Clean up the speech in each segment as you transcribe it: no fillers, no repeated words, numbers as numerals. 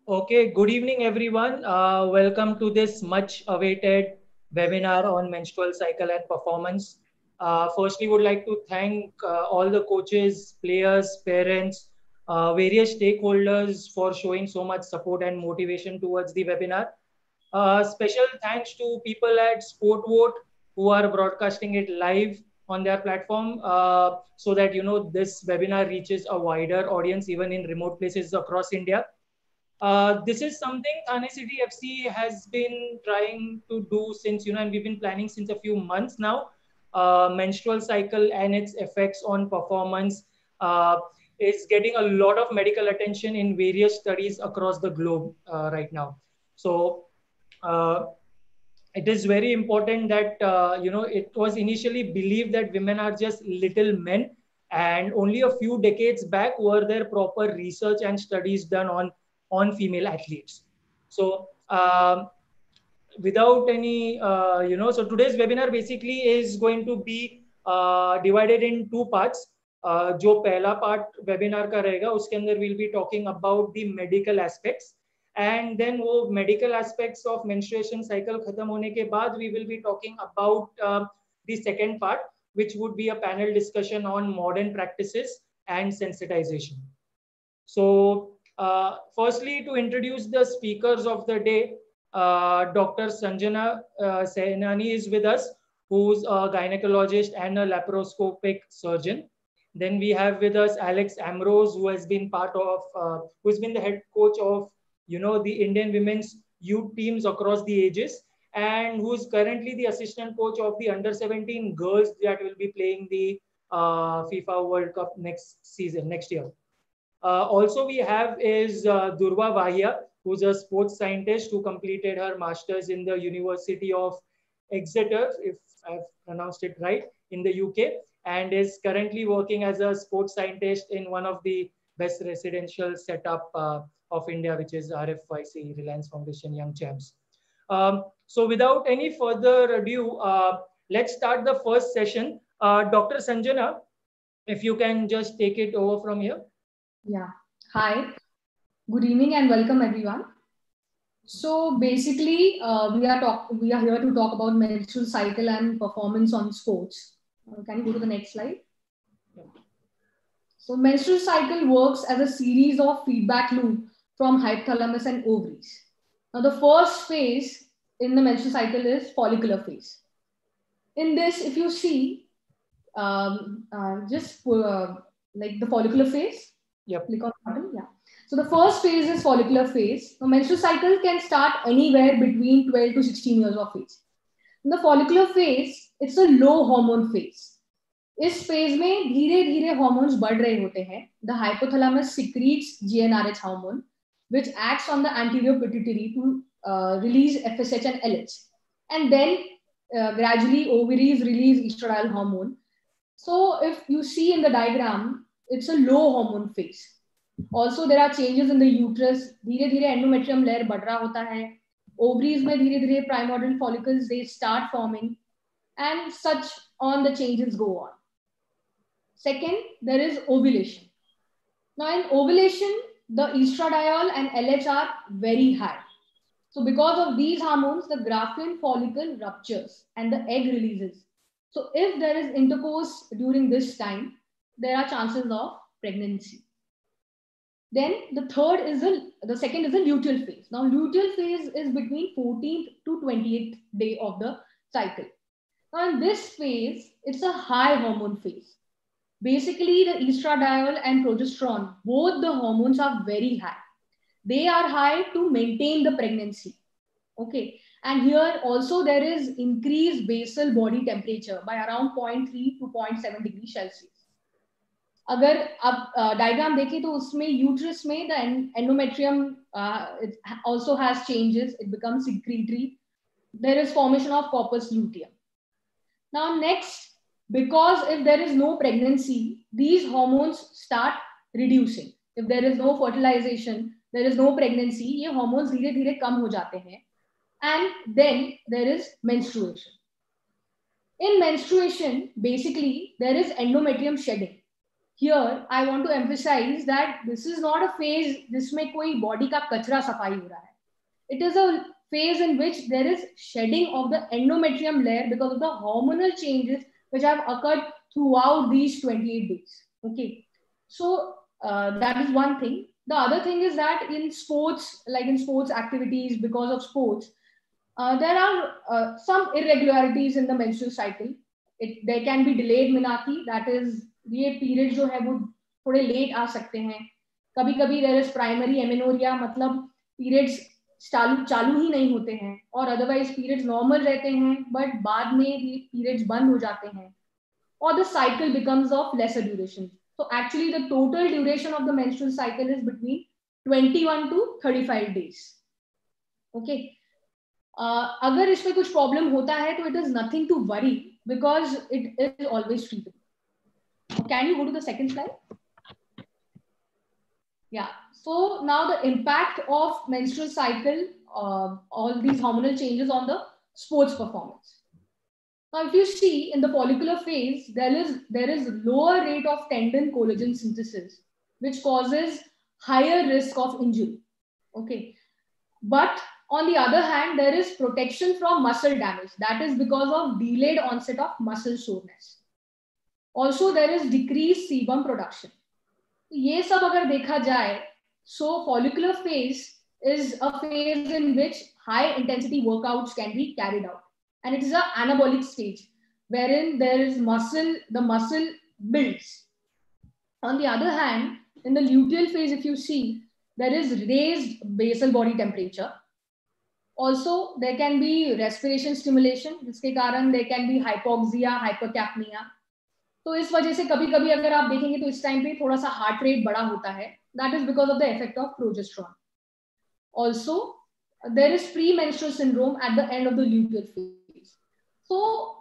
Okay, good evening, everyone. Welcome to this much awaited webinar on menstrual cycle and performance. Firstly, would like to thank all the coaches, players, parents, various stakeholders for showing so much support and motivation towards the webinar. Special thanks to people at SportVote who are broadcasting it live on their platform so that this webinar reaches a wider audience even in remote places across India. This is something Thane City FC has been trying to do since, and we've been planning since a few months now. Menstrual cycle and its effects on performance is getting a lot of medical attention in various studies across the globe right now. So, uh, it is very important that it was initially believed that women are just little men, and only a few decades back were there proper research and studies done on female athletes. So without any so today's webinar basically is going to be divided in two parts. जो पहला part webinar का रहेगा उसके अंदर we'll be talking about the medical aspects, and then वो medical aspects of menstruation cycle खत्म होने के बाद we will be talking about the second part, which would be a panel discussion on modern practices and sensitization. So, firstly, to introduce the speakers of the day, Dr. Sanjana Sainani is with us, who's a gynecologist and a laparoscopic surgeon. Then we have with us Alex Ambrose, who has been who's been the head coach of, the Indian women's youth teams across the ages, and who's currently the assistant coach of the under 17 girls that will be playing the FIFA World Cup next year. Also, we have is Durva Vahia, who's a sports scientist who completed her master's in the University of Exeter, if I've pronounced it right, in the UK, and is currently working as a sports scientist in one of the best residential setup of India, which is RFYC, Reliance Foundation Young Champs. So without any further ado, let's start the first session. Dr. Sanjana, if you can just take it over from here. Yeah. Hi. Good evening and welcome everyone. So basically, we are here to talk about menstrual cycle and performance on sports. Can you go to the next slide? So menstrual cycle works as a series of feedback loop from hypothalamus and ovaries. Now the first phase in the menstrual cycle is follicular phase. In this, if you see, like the follicular phase. Yep. Click on the button. Yeah. So the first phase is follicular phase. The menstrual cycle can start anywhere between 12 to 16 years of age. In the follicular phase, it's a low hormone phase. इस phase में धीरे धीरे hormones बढ़ रहे होते हैं. The hypothalamus secretes GnRH hormone, which acts on the anterior pituitary to release FSH and LH, and then gradually ovaries release estradiol hormone. So if you see in the diagram, it's a low hormone phase. Also, there are changes in the uterus. धीरे धीरे endometrium layer बढ़ रहा होता है. Ovaries में धीरे धीरे primordial follicles they start forming, and such on the changes go on. Second, there is ovulation. Now in ovulation, the estradiol and LH are very high. So because of these hormones, the Graafian follicle ruptures and the egg releases. So if there is intercourse during this time, there are chances of pregnancy. Then the second is the luteal phase. Now luteal phase is between 14th to 28th day of the cycle. Now in this phase, it's a high hormone phase. Basically, the estradiol and progesterone, both the hormones are very high. They are high to maintain the pregnancy. Okay. And here also there is increased basal body temperature by around 0.3 to 0.7 degrees Celsius. अगर आप diagram देखें तो उसमें uterus में the endometrium it also has changes. It becomes secretory. There is formation of corpus luteum. Now next, because if there is no pregnancy, these hormones start reducing. If there is no fertilization, there is no pregnancy, ये hormones धीरे धीरे कम हो जाते हैं. And then there is menstruation. In menstruation, basically, there is endometrium shedding. here I want to emphasize that this is not a phase जिसमें कोई body का कचरा सफाई हो रहा है. It is a phase in which there is shedding of the endometrium layer because of the hormonal changes which have occurred throughout these 28 days. Okay, so that is one thing. The other thing is that in sports, like in sports activities, because of sports, there are some irregularities in the menstrual cycle. There can be delayed menarche, that is ये period जो है वो थोड़े late आ सकते हैं. कभी कभी there is primary amenorrhoea, मतलब पीरियड्स चालू ही नहीं होते हैं, और अदरवाइज पीरियड्स नॉर्मल रहते हैं बट बाद में ये पीरियड्स बंद हो जाते हैं, और the cycle becomes of lesser duration. So actually the total duration of the menstrual cycle is between 21 to 35 days. Okay. अगर इसमें कुछ प्रॉब्लम होता है तो it is nothing to worry because it is always treatable. Can you go to the second slide? Yeah. So now the impact of menstrual cycle, all these hormonal changes on the sports performance. Now, if you see in the follicular phase, there is lower rate of tendon collagen synthesis, which causes higher risk of injury. Okay. But on the other hand, there is protection from muscle damage. That is because of delayed onset of muscle soreness. Also, there is decreased sebum production. ये सब अगर देखा जाए, so follicular phase is a phase in which high intensity workouts can be carried out. And it is an anabolic stage wherein there is the muscle builds. On the other hand, in the luteal phase, if you see, there is raised basal body temperature. Also, there can be respiration stimulation, जिसके कारण there can be hypoxia, hypercapnia. तो इस वजह से कभी कभी अगर आप देखेंगे तो इस टाइम पे थोड़ा सा हार्ट रेट बड़ा होता है. That is because of the effect of progesterone. Also, there is premenstrual syndrome at the end of the luteal phase. So,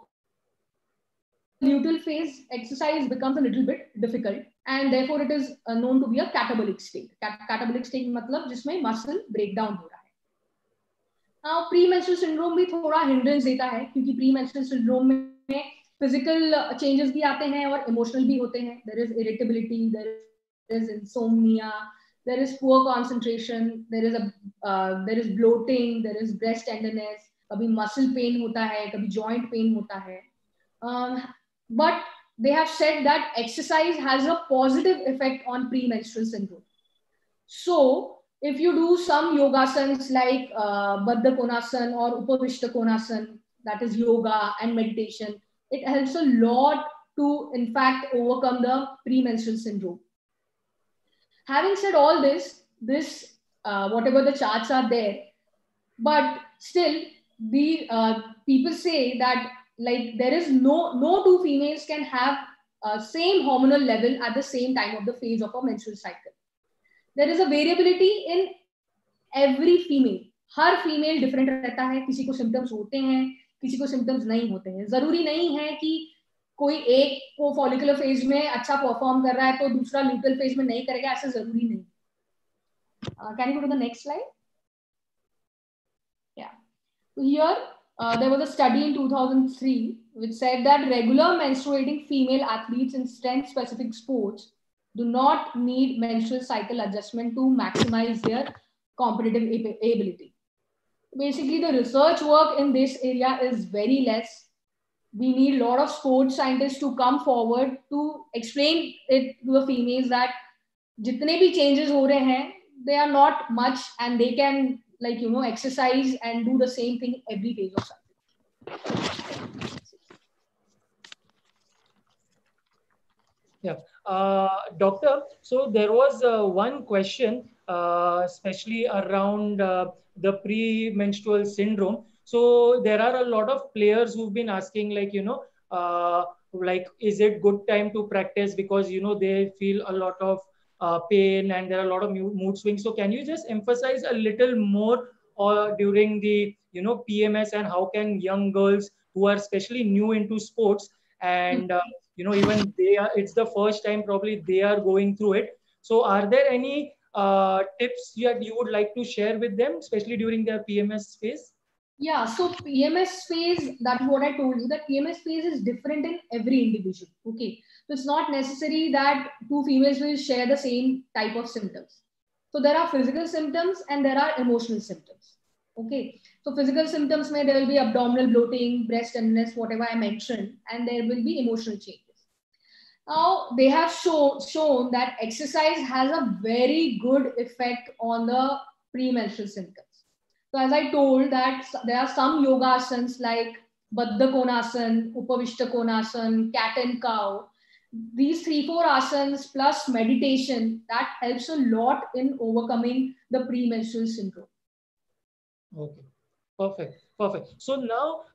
luteal phase exercise becomes a little bit difficult, and therefore it is known to be a catabolic state. Catabolic state मतलब जिसमें muscle breakdown हो रहा है. Now, premenstrual syndrome भी थोड़ा hindrance देता है, क्योंकि premenstrual syndrome में physical changes भी आते हैं और emotional भी होते हैं. There is irritability, there is insomnia, there is poor concentration, there is bloating, there is breast tenderness, कभी muscle pain होता है, कभी joint pain होता है. But they have said that exercise has a positive effect on premenstrual syndrome. So if you do some yogasans like Baddha Konasana or Upavishta Konasana, that is yoga and meditation, it helps a lot to, in fact, overcome the premenstrual syndrome. Having said all this, whatever the charts are there, but still, the people say that like there is no two females can have same hormonal level at the same time of the phase of a menstrual cycle. There is a variability in every female. हर female different रहता है. किसी को symptoms होते हैं, किसी को symptoms नहीं होते हैं. जरूरी नहीं है कि कोई एक को फॉलिकुलर फेज में अच्छा परफॉर्म कर रहा है तो दूसरा ल्यूटल फेज में नहीं करेगा, ऐसा जरूरी नहीं. Can you go to the next slide? Yeah, here there was a study in 2003 which said that regular menstruating female athletes in strength specific sports do not need menstrual cycle adjustment to maximize their competitive ability. Basically, the research work in this area is very less. We need a lot of sports scientists to come forward to explain it to the females that jitne bhi changes ho rahe hain, they are not much and they can, like, you know, exercise and do the same thing every phase of cycle. Yeah. Doctor, so there was one question, especially around the premenstrual syndrome. So there are a lot of players who've been asking, like, you know, like, is it good time to practice because, you know, they feel a lot of pain and there are a lot of mood swings. So can you just emphasize a little more during the, you know, PMS, and how can young girls who are especially new into sports and you know, even it's the first time probably they are going through it. So are there any tips that you would like to share with them, especially during their PMS phase? Yeah, so PMS phase, that's what I told you, that PMS phase is different in every individual. Okay, So it's not necessary that two females will share the same type of symptoms. So there are physical symptoms and there are emotional symptoms. Okay. So physical symptoms may there will be abdominal bloating, breast tenderness, whatever I mentioned, and there will be emotional changes. Now they have shown that exercise has a very good effect on the premenstrual symptoms. So as I told that there are some yoga asanas like Baddha Konasana, Upavishta Konasana, cat and cow. These 3-4 asanas plus meditation that helps a lot in overcoming the premenstrual syndrome. Okay, perfect. So now,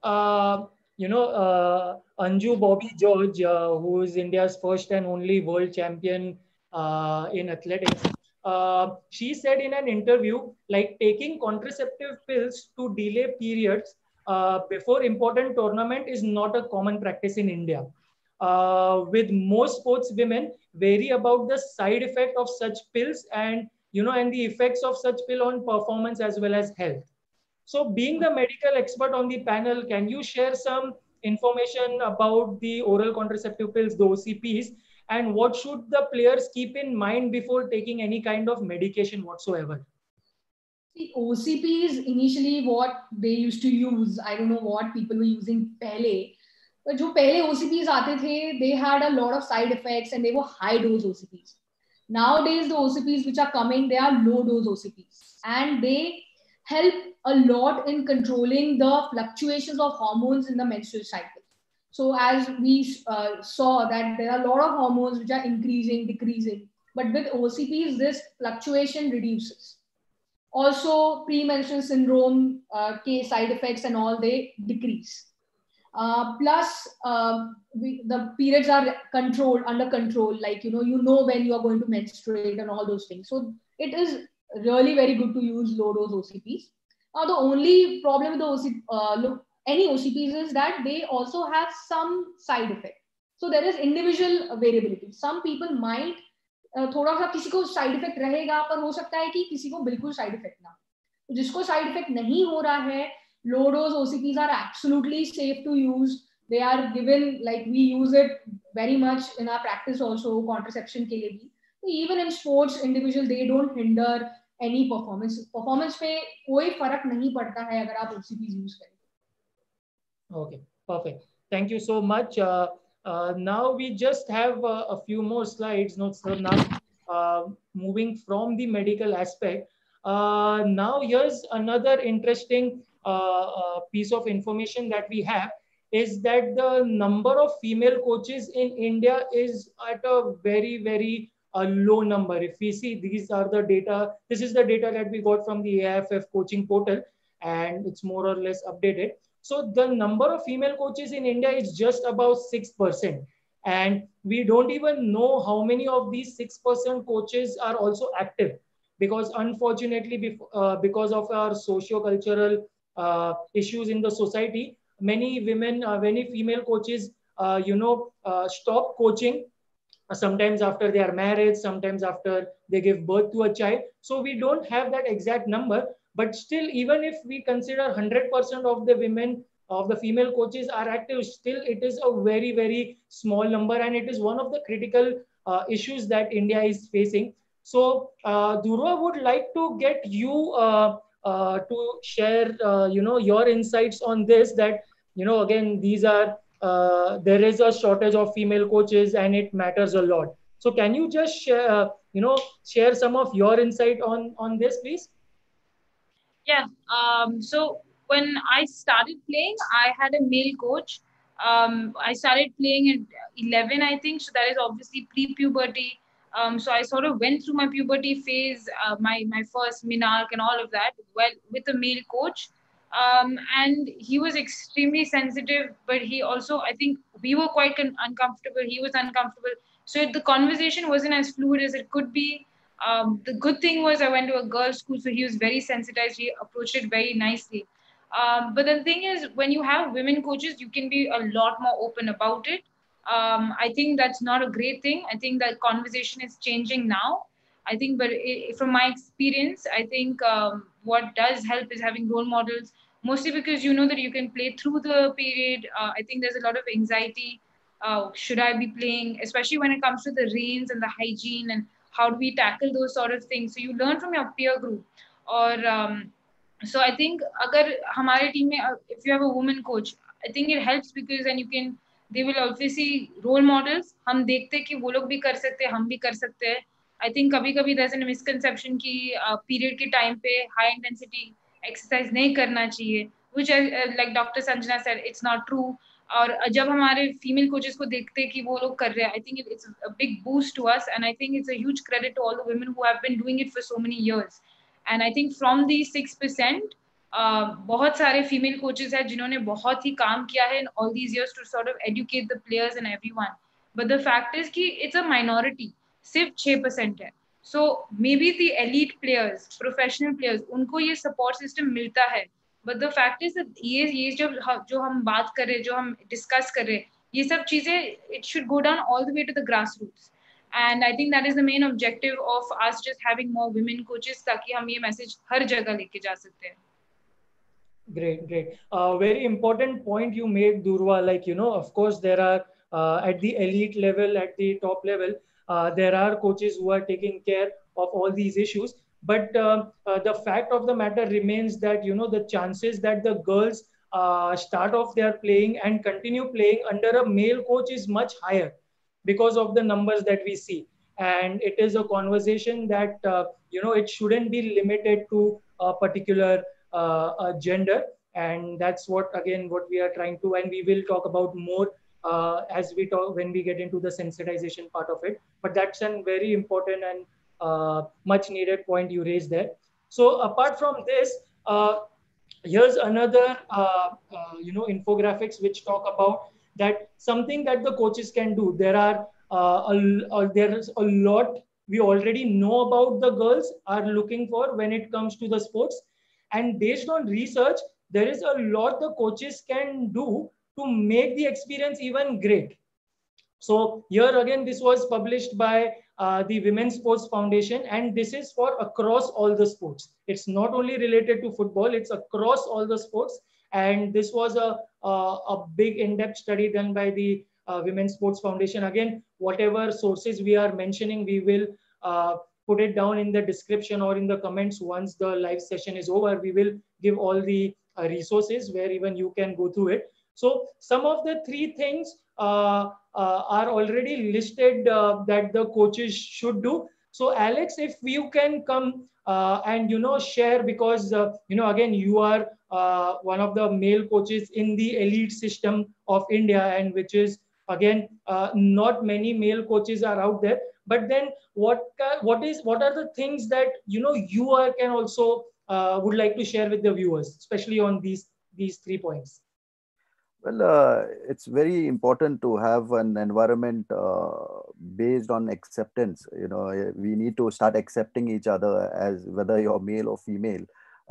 Anju Bobby George, who is India's first and only world champion in athletics, she said in an interview, like taking contraceptive pills to delay periods before important tournament is not a common practice in India. With most sports women vary about the side effect of such pills and the effects of such pill on performance as well as health. So being the medical expert on the panel, can you share some information about the oral contraceptive pills, the OCPs, and what should the players keep in mind before taking any kind of medication whatsoever? See, OCPs initially what they used to use, I don't know what people were using pehle, but जो पहले OCPs आते थे, they had a lot of side effects and they were high dose OCPs. Nowadays, the OCPs which are coming, they are low dose OCPs and they help a lot in controlling the fluctuations of hormones in the menstrual cycle. So as we saw that there are a lot of hormones which are increasing, decreasing, but with OCPs, this fluctuation reduces. Also, premenstrual syndrome case side effects and all, they decrease. Plus, the periods are controlled, under control, like, you know when you are going to menstruate and all those things. So it is really very good to use low dose OCPs. The only problem with any OCPs is that they also have some side effect. So there is individual variability. Some people might थोड़ा सा किसी को side effect रहेगा, पर हो सकता है कि किसी को बिल्कुल साइड इफेक्ट ना हो. जिसको साइड इफेक्ट नहीं हो रहा है, low dose OCPs are absolutely safe to use. They are given, like we use it very much in our practice also, contraception के लिए भी. So even in sports, individual, they don't hinder any performance. Performance पे कोई फर्क नहीं पड़ता है अगर आप OCPs use करें. Okay, perfect. Thank you so much. Now we just have a few more slides. So now moving from the medical aspect, now here's another interesting piece of information that we have is that the number of female coaches in India is at a very low number. If we see, these are the data. This is the data that we got from the AIFF coaching portal, and it's more or less updated. So the number of female coaches in India is just about 6%. And we don't even know how many of these 6% coaches are also active, because unfortunately, because of our socio-cultural issues in the society, many women, many female coaches, stop coaching sometimes after they are married, sometimes after they give birth to a child. So we don't have that exact number. But still, even if we consider 100% of the women, of the female coaches are active, still it is a very small number, and it is one of the critical issues that India is facing. So, Durva, would like to get you to share, your insights on this. That again, these are there is a shortage of female coaches, and it matters a lot. So, can you just share, share some of your insight on this, please? Yeah. So when I started playing, I had a male coach. I started playing at 11, I think. So that is obviously pre-puberty. So I sort of went through my puberty phase, my first menarche and all of that, well, with a male coach. And he was extremely sensitive, but he also, I think we were quite uncomfortable. He was uncomfortable. So the conversation wasn't as fluid as it could be. The good thing was I went to a girls' school, so he was very sensitized. He approached it very nicely. But the thing is, when you have women coaches, you can be a lot more open about it. I think that's not a great thing. I think that conversation is changing now. I think, but from my experience, I think what does help is having role models, mostly because you know that you can play through the period. I think there's a lot of anxiety should I be playing, especially when it comes to the reins and the hygiene and how do we tackle those sort of things. So you learn from your peer group. Or so I think agar hamare team mein, if you have a woman coach, I think it helps because then you can, they will obviously role models. हम देखते हैं कि वो लोग भी कर सकते हैं, हम भी कर सकते हैं. I think कभी-कभी there's a misconception कि period के time पे high intensity exercise नहीं करना चाहिए, which like Dr. Sanjana said, it's not true. और जब हमारे फीमेल कोचेस को देखते हैं कि वो लोग कर रहे हैं, I think it's a big boost to us and I think it's a huge credit to all the women who have been doing it for so many years. And I think from the 6%, बहुत सारे female coaches हैं जिन्होंने बहुत ही काम किया है in all these years to sort of educate the players and everyone. But the fact is कि it's a minority, सिर्फ 6% है. So maybe the elite players, professional players, उनको ये सपोर्ट सिस्टम मिलता है. बट द फैक्ट इज ये जो हम बात कर रहे हैं, जो हम डिस्कस कर रहे हैं, ये सब चीजें, it should go down all the way to the grass roots. And I think that is the main objective of us just having more women coaches, ताकि हम ये मैसेज हर जगह लेके जा सकते हैं. Great, great. Very important point you made, Durva. Like, of course, there are at the elite level, at the top level, there are coaches who are taking care of all these issues. But the fact of the matter remains that, the chances that the girls start off their playing and continue playing under a male coach is much higher because of the numbers that we see. And it is a conversation that, it shouldn't be limited to a particular gender, and that's what we are trying to, and we will talk about more as we talk when we get into the sensitization part of it. But that's a very important and much needed point you raised there. So apart from this, here's another infographics which talk about that something that the coaches can do. There are there's a lot we already know about the girls are looking for when it comes to the sports. And based on research, there is a lot the coaches can do to make the experience even great. So here again, this was published by the Women's Sports Foundation, and this is for across all the sports. It's not only related to football, it's across all the sports. And this was a big in-depth study done by the Women's Sports Foundation. Again, whatever sources we are mentioning, we will put it down in the description or in the comments once the live session is over. We will give all the resources where even you can go through it. So some of the three things are already listed that the coaches should do. So Alex, if you can come and share, because again you are one of the male coaches in the elite system of India, and which is again not many male coaches are out there. But then what are the things that you can also would like to share with the viewers, especially on these 3 points? Well, it's very important to have an environment based on acceptance. We need to start accepting each other as whether you're male or female.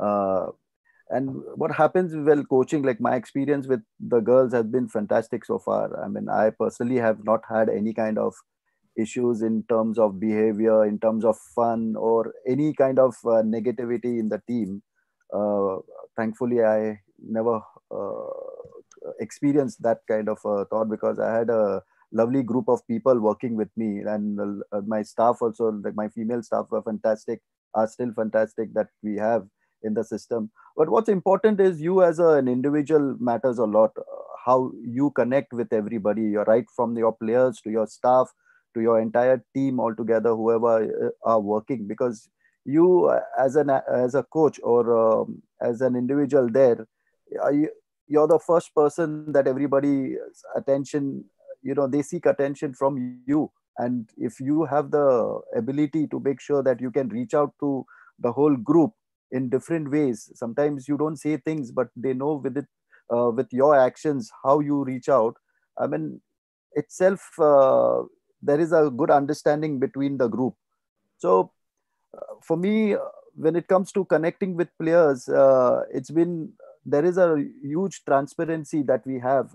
And what happens while coaching, like my experience with the girls has been fantastic so far. I mean, I personally have not had any kind of issues in terms of behavior, in terms of fun, or any kind of negativity in the team. Thankfully, I never experienced that kind of thought, because I had a lovely group of people working with me, and my staff also, like my female staff, were fantastic, are still fantastic that we have in the system. But what's important is you as an individual matters a lot. How you connect with everybody, you're right from your players to your staff to your entire team altogether, whoever are working, because you as a coach or as an individual there, you're the first person that everybody's attention, they seek attention from you. And if you have the ability to make sure that you can reach out to the whole group in different ways, sometimes you don't say things, but they know with it, with your actions, how you reach out. I mean, itself, there is a good understanding between the group. So for me, when it comes to connecting with players, there is a huge transparency that we have.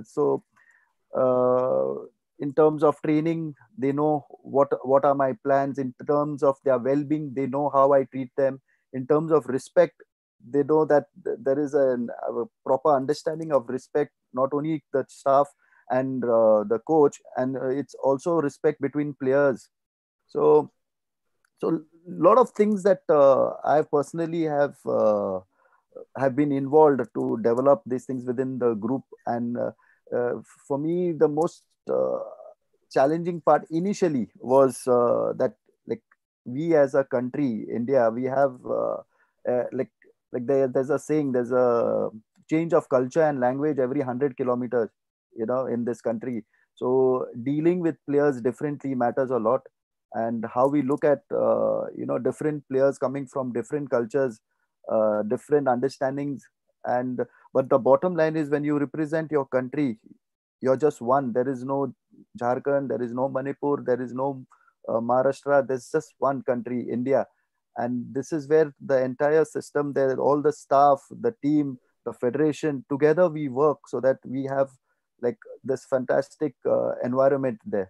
In terms of training, they know what are my plans. In terms of their well-being, they know how I treat them. In terms of respect, they know that there is a proper understanding of respect, not only the staff and the coach, and it's also respect between players. So a lot of things that I personally have been involved to develop these things within the group. And for me, the most challenging part initially was that, like, we as a country, India, we have there's a saying, there's a change of culture and language every 100 kilometers, in this country. So dealing with players differently matters a lot, and how we look at different players coming from different cultures, different understandings. And but the bottom line is, when you represent your country, you're just one. There is no Jharkhand, there is no Manipur, there is no Maharashtra. There's just one country, India. And this is where the entire system, there, all the staff, the team, the federation, together we work so that we have like this fantastic environment there.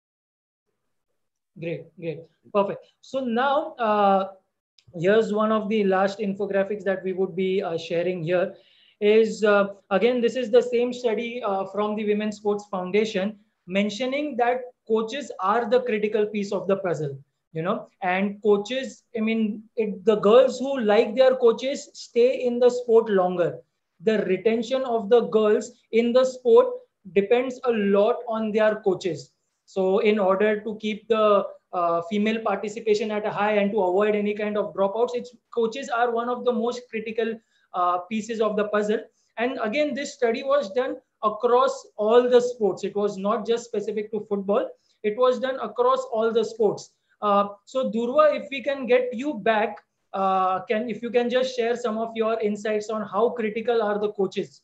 Great, perfect. So now here's one of the last infographics that we would be sharing here. Is again, this is the same study from the Women's Sports Foundation, mentioning that coaches are the critical piece of the puzzle. And coaches, I mean, the girls who like their coaches stay in the sport longer. The retention of the girls in the sport depends a lot on their coaches. So in order to keep the female participation at a high and to avoid any kind of dropouts, coaches are one of the most critical pieces of the puzzle. And again, this study was done across all the sports. It was not just specific to football. It was done across all the sports. So Durva, if we can get you back, if you can just share some of your insights on how critical are the coaches.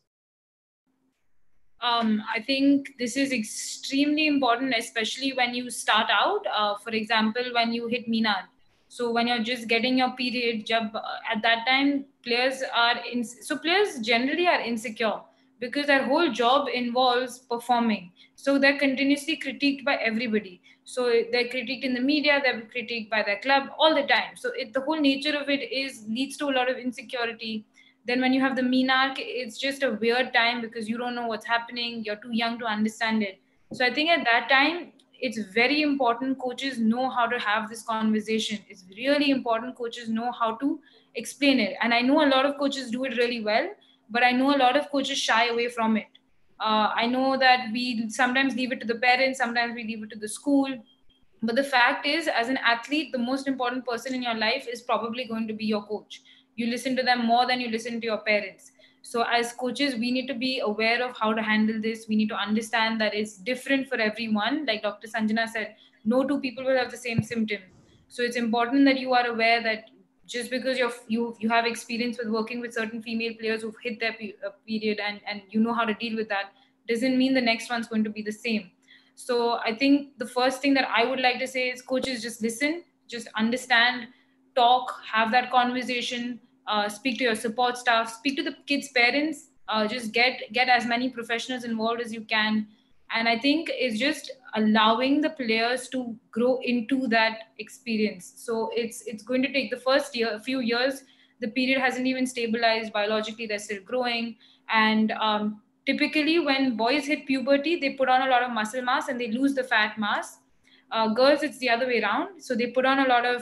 I think this is extremely important, especially when you start out. For example, when you hit Meenad. So when you're just getting your period, at that time, players generally are insecure because their whole job involves performing. So they're continuously critiqued by everybody. So they're critiqued in the media, they're critiqued by their club all the time. So the whole nature of it leads to a lot of insecurity. Then when you have the Meenad, it's just a weird time because you don't know what's happening. You're too young to understand it. So I think at that time, it's very important coaches know how to have this conversation. It's really important coaches know how to explain it. And I know a lot of coaches do it really well, but I know a lot of coaches shy away from it. I know that we sometimes leave it to the parents, sometimes we leave it to the school. But the fact is, as an athlete, the most important person in your life is probably going to be your coach. You listen to them more than you listen to your parents. So as coaches, we need to be aware of how to handle this. We need to understand that it's different for everyone. Like Dr. Sanjana said, no two people will have the same symptoms. So it's important that you are aware that just because you have experience with working with certain female players who've hit their period and you know how to deal with that, doesn't mean the next one's going to be the same. So I think the first thing that I would like to say is coaches, just listen, just understand, talk, have that conversation, speak to your support staff, speak to the kids' parents, just get as many professionals involved as you can. And I think it's just allowing the players to grow into that experience. So it's going to take the first few years. The period hasn't even stabilized biologically; they're still growing. And typically, when boys hit puberty, they put on a lot of muscle mass and they lose the fat mass. Girls, it's the other way around. So they put on a lot of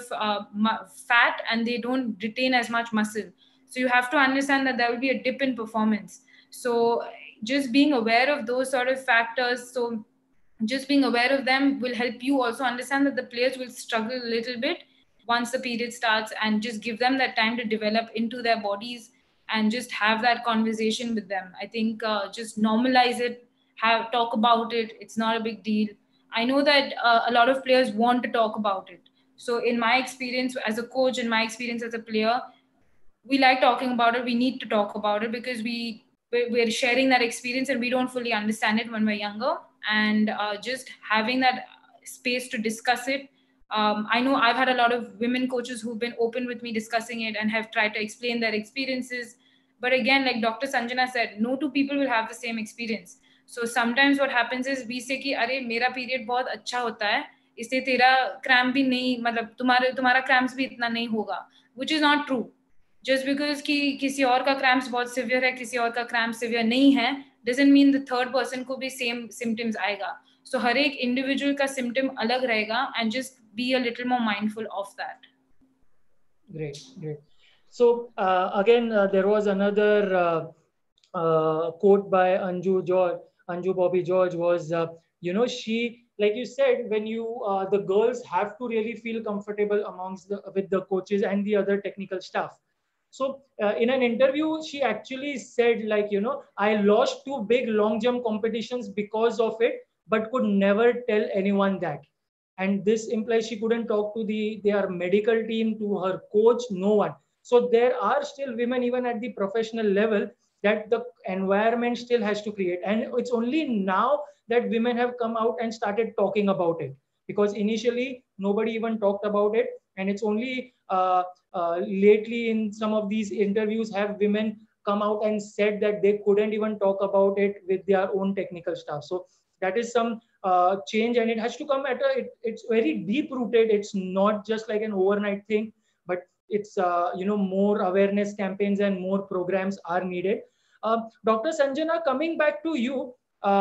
fat and they don't retain as much muscle. So you have to understand that there will be a dip in performance. So just being aware of those sort of factors. So just being aware of them will help you also understand that the players will struggle a little bit once the period starts, and just give them that time to develop into their bodies and just have that conversation with them. I think just normalize it, talk about it. It's not a big deal. I know that a lot of players want to talk about it. So in my experience as a coach, in my experience as a player, we like talking about it. We need to talk about it because we're sharing that experience and we don't fully understand it when we're younger. And just having that space to discuss it. I know I've had a lot of women coaches who've been open with me discussing it and have tried to explain their experiences. But again, like Dr. Sanjana said, no two people will have the same experience. So sometimes what happens is we say कि अरे मेरा period बहुत अच्छा होता है, इससे तेरा cramp भी नहीं, मतलब तुम्हारा cramps भी इतना नहीं होगा, which is not true. just because कि किसी और का cramps बहुत severe है, किसी और का cramps severe नहीं है, doesn't mean the third person को भी same symptoms आएगा. So हर एक individual का symptom अलग रहेगा, and just be a little more mindful of that. Great, great. So again, there was another quote by Anju Bobby George was, she, like you said, when the girls have to really feel comfortable with the coaches and the other technical staff. So in an interview, she actually said, like, I lost 2 big long jump competitions because of it, but could never tell anyone that. And this implies she couldn't talk to their medical team, to her coach, no one. So there are still women, even at the professional level, that the environment still has to create. And it's only now that women have come out and started talking about it, because initially nobody even talked about it. And it's only lately in some of these interviews have women come out and said that they couldn't even talk about it with their own technical staff. So that is some change, and it has to come it's very deep rooted. It's not just like an overnight thing, but it's more awareness campaigns and more programs are needed. Dr. Sanjana, coming back to you,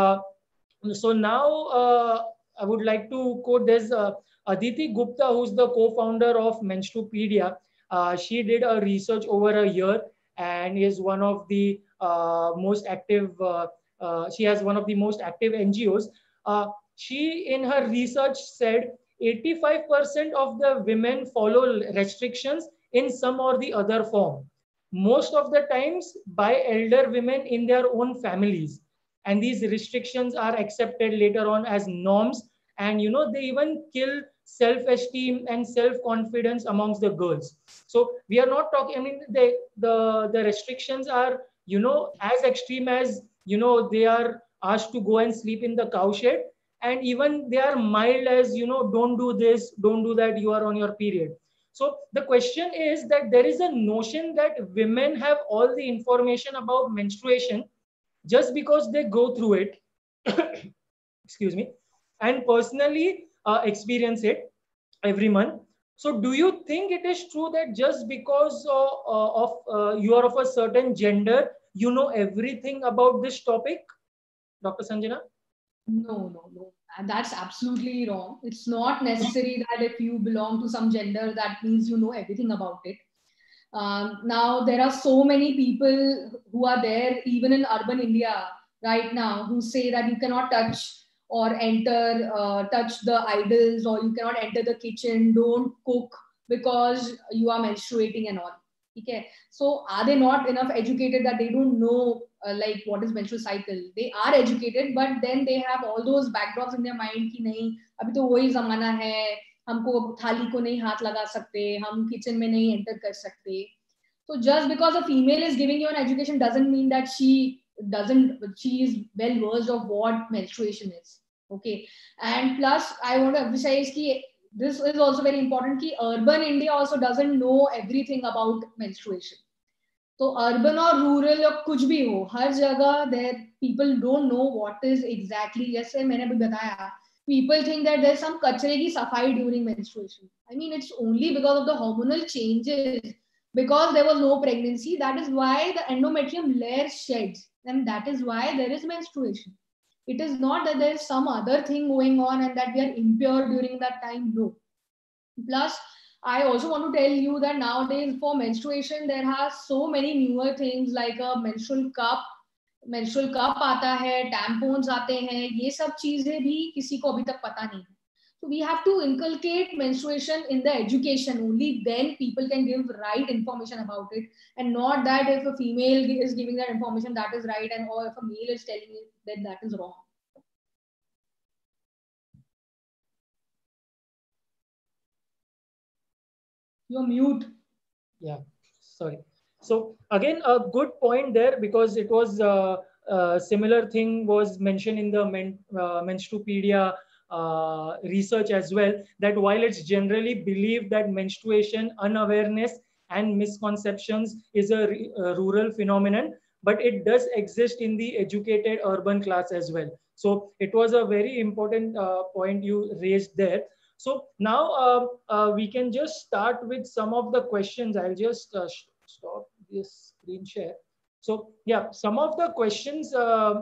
so now I would like to quote this Aditi Gupta, who's the co-founder of Menstrupedia. She did a research over a year and is one of the most active. She has one of the most active NGOs. She, in her research, said 85% of the women follow restrictions in some or the other form. Most of the times by elder women in their own families. And these restrictions are accepted later on as norms. And, they even kill self-esteem and self-confidence amongst the girls. So we are not talking, I mean, the restrictions are, as extreme as, they are asked to go and sleep in the cowshed, and even they are mild as, don't do this, don't do that, you are on your period. So the question is that there is a notion that women have all the information about menstruation just because they go through it, excuse me, and personally experience it every month. So do you think it is true that just because you are of a certain gender, you know everything about this topic, Dr. Sanjana? No. And that's absolutely wrong. It's not necessary that if you belong to some gender, that means you know everything about it. Now, there are so many people who are there, even in urban India right now, who say that you cannot touch or touch the idols, or you cannot enter the kitchen, don't cook because you are menstruating and all. Okay. So are they not enough educated that they don't know like what is menstrual cycle? They are educated, but then they have all those backdrops in their mind कि नहीं अभी तो वही जमाना है, हमको थाली को नहीं हाथ लगा सकते, हम किचन में नहीं एंटर कर सकते. So just because a female is giving you an education doesn't mean that she is well versed of what menstruation is. Okay. And plus I want to emphasize कि this is also very important कि urban India also doesn't know everything about menstruation. So urban or rural or कुछ भी हो, हर जगह there people don't know what is exactly. जैसे मैंने अभी बताया, people think that there's some कचरे की सफाई during menstruation. I mean, it's only because of the hormonal changes, because there was no pregnancy. That is why the endometrium layer sheds, and that is why there is menstruation. It is not that there is some other thing going on and that we are impure during that time. No. Plus, I also want to tell you that nowadays for menstruation, there are so many newer things like a menstrual cup. menstrual cup आता है, tampons आते हैं, ये सब चीजें भी किसी को अभी तक पता नहीं है. So we have to inculcate menstruation in the education. Only then people can give right information about it, and not that if a female is giving that information, that is right, and or if a male is telling it, then that is wrong. You're mute. Yeah, sorry. So again, a good point there, because it was a similar thing was mentioned in the Menstrupedia research as well, that while it's generally believed that menstruation unawareness and misconceptions is a rural phenomenon, but it does exist in the educated urban class as well. So it was a very important point you raised there. So now we can just start with some of the questions. I'll just stop this screen share. So yeah, some of the questions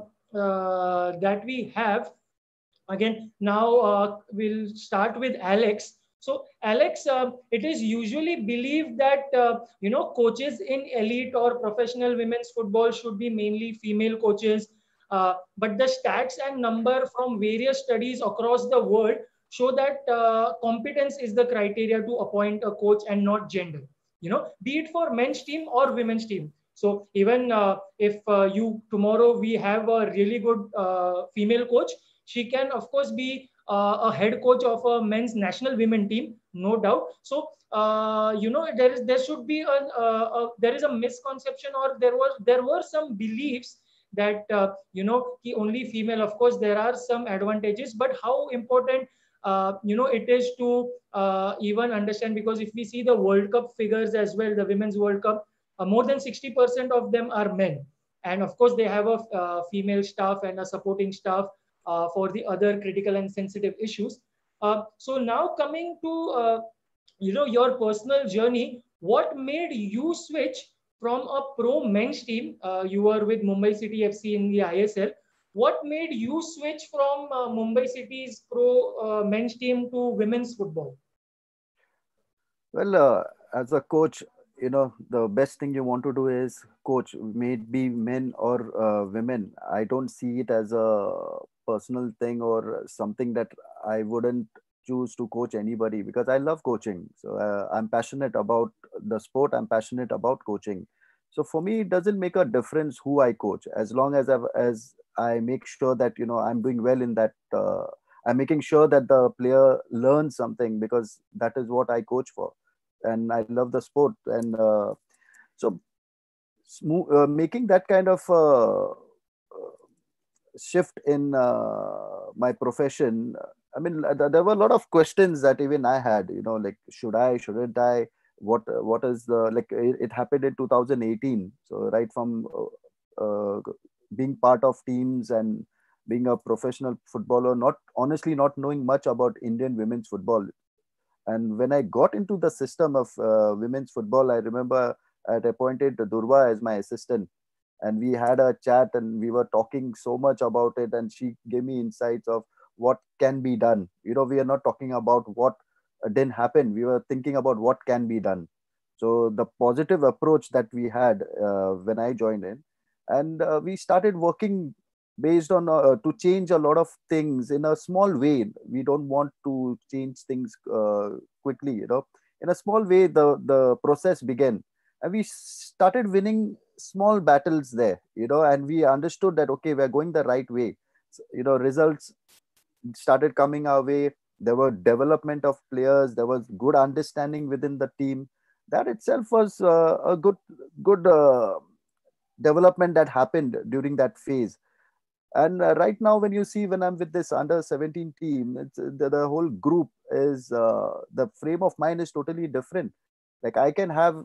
that we have. Again, now we'll start with Alex. So, Alex, it is usually believed that coaches in elite or professional women's football should be mainly female coaches. But the stats and number from various studies across the world show that competence is the criteria to appoint a coach and not gender. Be it for men's team or women's team. So even if you tomorrow we have a really good female coach, she can of course be a head coach of a men's national women team, no doubt. So there should be there is a misconception, or there were some beliefs that only female. Of course there are some advantages, but how important it is to even understand, because if we see the World Cup figures as well, the Women's World Cup, more than 60% of them are men, and of course they have a female staff and a supporting staff for the other critical and sensitive issues. So now coming to your personal journey, what made you switch from a pro men's team? You were with Mumbai City FC in the ISL. What made you switch from Mumbai City's pro men's team to women's football? Well, as a coach, the best thing you want to do is coach, may it be men or women. I don't see it as a personal thing or something that I wouldn't choose to coach anybody, because I love coaching. So I'm passionate about the sport. I'm passionate about coaching. So for me, it doesn't make a difference who I coach, as long as I make sure that I'm doing well in that. I'm making sure that the player learns something, because that is what I coach for, and I love the sport. And so making that kind of shift in my profession, I mean, there were a lot of questions that even I had, like, shouldn't I? What is the, like, it happened in 2018. So right from being part of teams and being a professional footballer, honestly not knowing much about Indian women's football. And when I got into the system of women's football, I remember I had appointed Durva as my assistant, and we had a chat and we were talking so much about it, and she gave me insights of what can be done. We are not talking about what didn't happen. We were thinking about what can be done. So the positive approach that we had when I joined in, and we started working based on to change a lot of things in a small way. We don't want to change things quickly. In a small way, the process began, and we started winning small battles there. And we understood that, okay, we're going the right way. Results started coming our way. There were development of players. There was good understanding within the team. That itself was a good development that happened during that phase. And right now, when you see, when I'm with this under 17 team, it's, the whole group is, the frame of mind is totally different. Like, I can have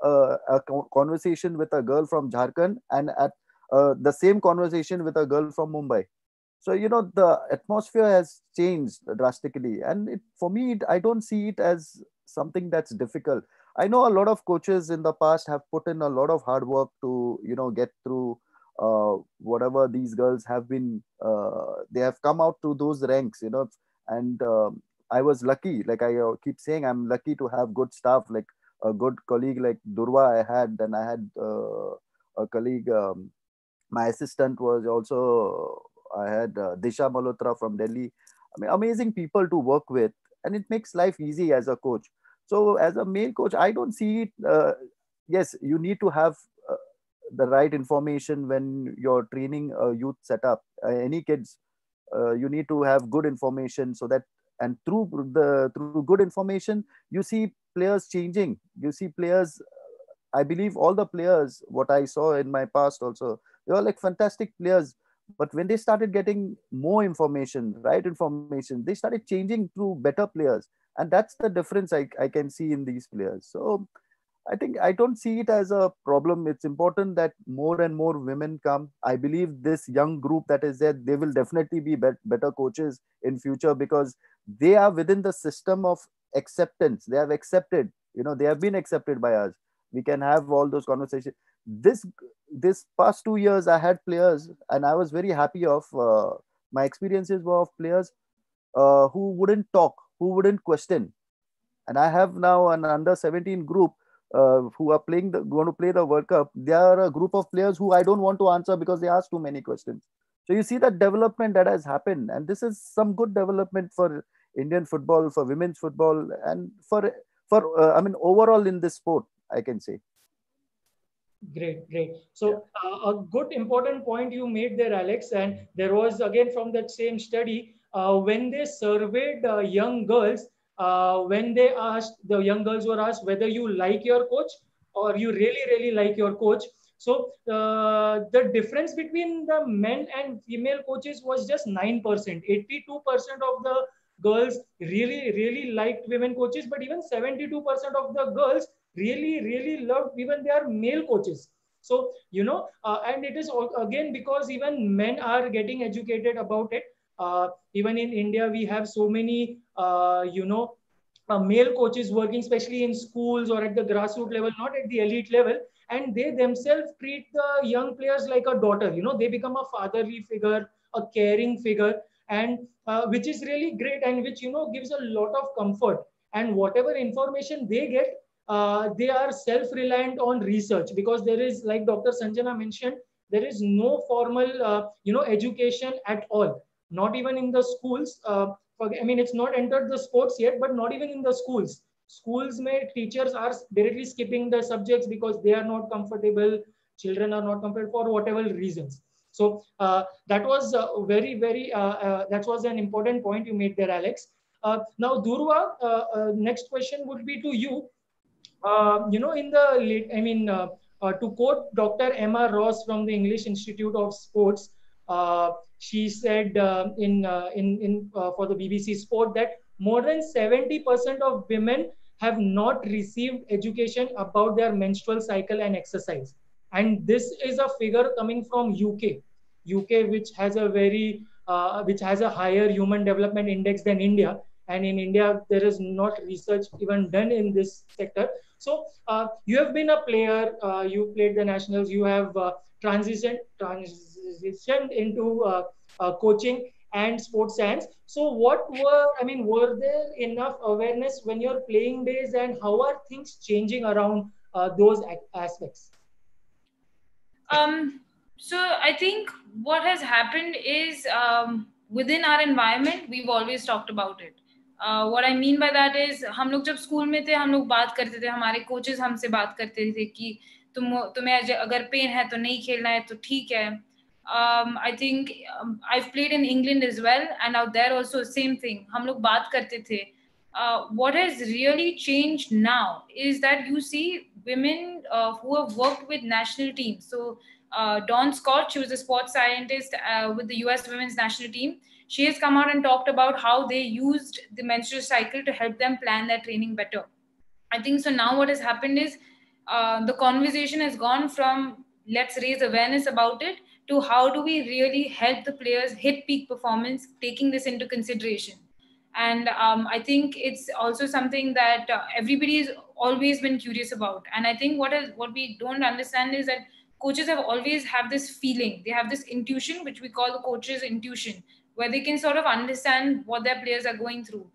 a conversation with a girl from Jharkhand, and at the same conversation with a girl from Mumbai. So, the atmosphere has changed drastically. And for me, I don't see it as something that's difficult. I know a lot of coaches in the past have put in a lot of hard work to, get through whatever these girls have been. They have come out to those ranks, and I was lucky. Like I keep saying, I'm lucky to have good staff, like a good colleague like Durva I had. Then I had a colleague, my assistant was also, I had Disha Malhotra from Delhi. I mean, amazing people to work with, and it makes life easy as a coach. So as a male coach, I don't see it. Yes, you need to have the right information when you're training a youth setup. Any kids, you need to have good information, so that, and through good information, you see players changing. You see players. I believe all the players, what I saw in my past also, they were like fantastic players. But when they started getting more information, right information, they started changing to better players. And that's the difference I can see in these players. So I think I don't see it as a problem. It's important that more and more women come. I believe this young group that is there, they will definitely be better coaches in future, because they are within the system of acceptance. They have accepted, they have been accepted by us. We can have all those conversations. This past 2 years, I had players, and I was very happy of my experiences were of players who wouldn't talk, who wouldn't question. And I have now an under 17 group who are going to play the World Cup. They are a group of players who I don't want to answer because they ask too many questions. So you see that development that has happened, and this is some good development for Indian football, for women's football, and for I mean overall in this sport, I can say. Great, great. So a good important point you made there, Alex. And there was again from that same study when they surveyed young girls, when they asked, the young girls were asked whether you like your coach or you really really like your coach. So the difference between the men and female coaches was just 9%. 82% of the girls really really liked women coaches, but even 72% of the girls really really loved even their male coaches. So and it is again because even men are getting educated about it. Even in India we have so many male coaches working, especially in schools or at the grassroots level, not at the elite level, and they themselves treat the young players like a daughter. They become a fatherly figure, a caring figure, and which is really great, and which gives a lot of comfort. And whatever information they get, they are self-reliant on research, because there is, like Dr. Sanjana mentioned, there is no formal education at all, not even in the schools. I mean, it's not entered the sports yet, but not even in the schools. Schools may teachers are directly skipping the subjects because they are not comfortable. Children are not comfortable for whatever reasons. So that was that was an important point you made there, Alex. Now, Durva, next question would be to you. In the late, I mean, to quote Dr. Emma Ross from the English Institute of Sports, she said for the BBC Sport that more than 70% of women have not received education about their menstrual cycle and exercise. And this is a figure coming from UK, which has a higher human development index than India. And in India, there is not research even done in this sector. So you have been a player, you played the nationals, you have transitioned into coaching and sports science. So were there enough awareness when you're playing days, and how are things changing around those aspects? So I think what has happened is within our environment, we've always talked about it. What I mean by that is, हम लोग जब school में थे, हम लोग बात करते थे, हमारे कोचेस हमसे बात करते थे कि तुम्हें अगर पेन है तो नहीं खेलना है तो ठीक है. I think I've played in England as well, and out there also same thing. हम लोग बात करते थे. What has really changed now is that you see women who have worked with national teams. So Dawn Scott, she was a sports scientist with the US women's national team. She has come out and talked about how they used the menstrual cycle to help them plan their training better. I think so now what has happened is the conversation has gone from let's raise awareness about it to how do we really help the players hit peak performance, taking this into consideration. And I think it's also something that everybody has always been curious about. And I think what we don't understand is that coaches have always have this feeling. They have this intuition, which we call the coach's intuition, where they can sort of understand what their players are going through.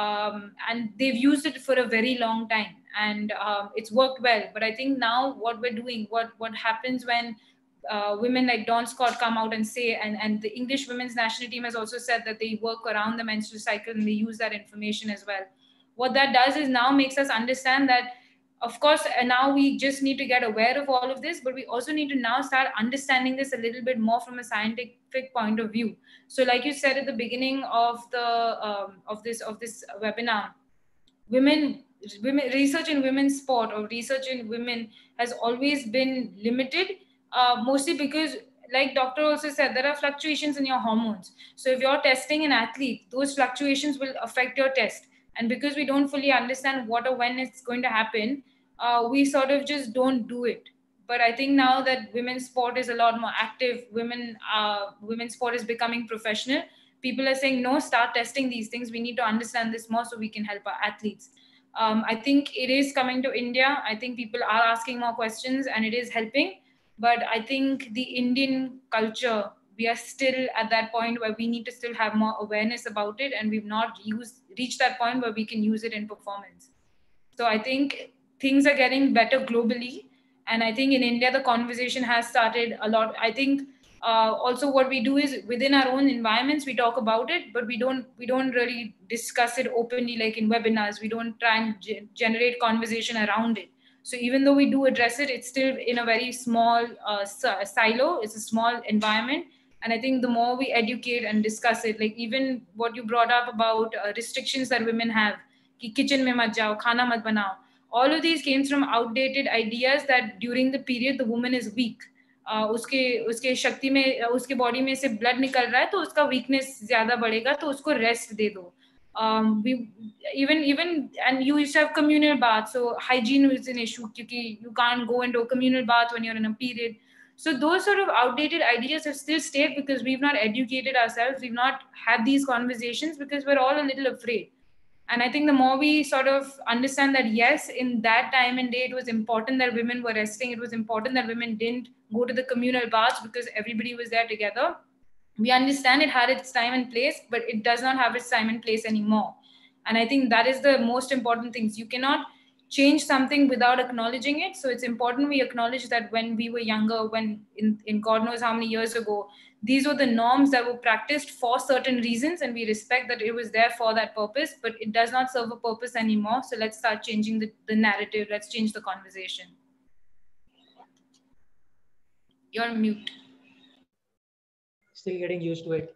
And they've used it for a very long time, and it's worked well. But I think now what we're doing, what happens when women like Dawn Scott come out and say, and the English women's national team has also said that they work around the menstrual cycle and they use that information as well. What that does is now makes us understand that, of course, now we just need to get aware of all of this, but we also need to now start understanding this a little bit more from a scientific point of view. So, like you said at the beginning of the of this webinar, women research in women's sport or research in women has always been limited, mostly because, like doctor also said, there are fluctuations in your hormones. So if you're testing an athlete, those fluctuations will affect your test. And because we don't fully understand what or when it's going to happen, we sort of just don't do it. But I think now that women's sport is a lot more active, women's sport is becoming professional, people are saying, no, start testing these things. We need to understand this more so we can help our athletes. I think it is coming to India. I think people are asking more questions and it is helping. But I think the Indian culture, we are still at that point where we need to still have more awareness about it, and we've not reached that point where we can use it in performance. So I think things are getting better globally. And I think in India, the conversation has started a lot. I think also what we do is within our own environments, we talk about it, but we don't really discuss it openly, like in webinars. We don't try and generate conversation around it. So even though we do address it, it's still in a very small silo. It's a small environment. And I think the more we educate and discuss it, like even what you brought up about restrictions that women have, कि kitchen में मत जाओ, खाना मत बनाओ. All of these came from outdated ideas that during the period the woman is weak. उसके शक्ति में उसके बॉडी में से ब्लड निकल रहा है तो उसका वीकनेस ज्यादा बढ़ेगा तो उसको रेस्ट दे दो. Even and you used to have communal baths, so hygiene is an issue because you can't go into a communal bath when you're in a period. So those sort of outdated ideas have still stayed because we've not educated ourselves, we've not had these conversations because we're all a little afraid. And I think the more we sort of understand that, yes, in that time and day, it was important that women were resting. It was important that women didn't go to the communal baths because everybody was there together. We understand it had its time and place, but it does not have its time and place anymore. And I think that is the most important things. You cannot change something without acknowledging it. So it's important we acknowledge that when we were younger, when in God knows how many years ago, these were the norms that were practiced for certain reasons, and we respect that it was there for that purpose, but it does not serve a purpose anymore. So let's start changing the narrative. Let's change the conversation. You're mute. Still getting used to it.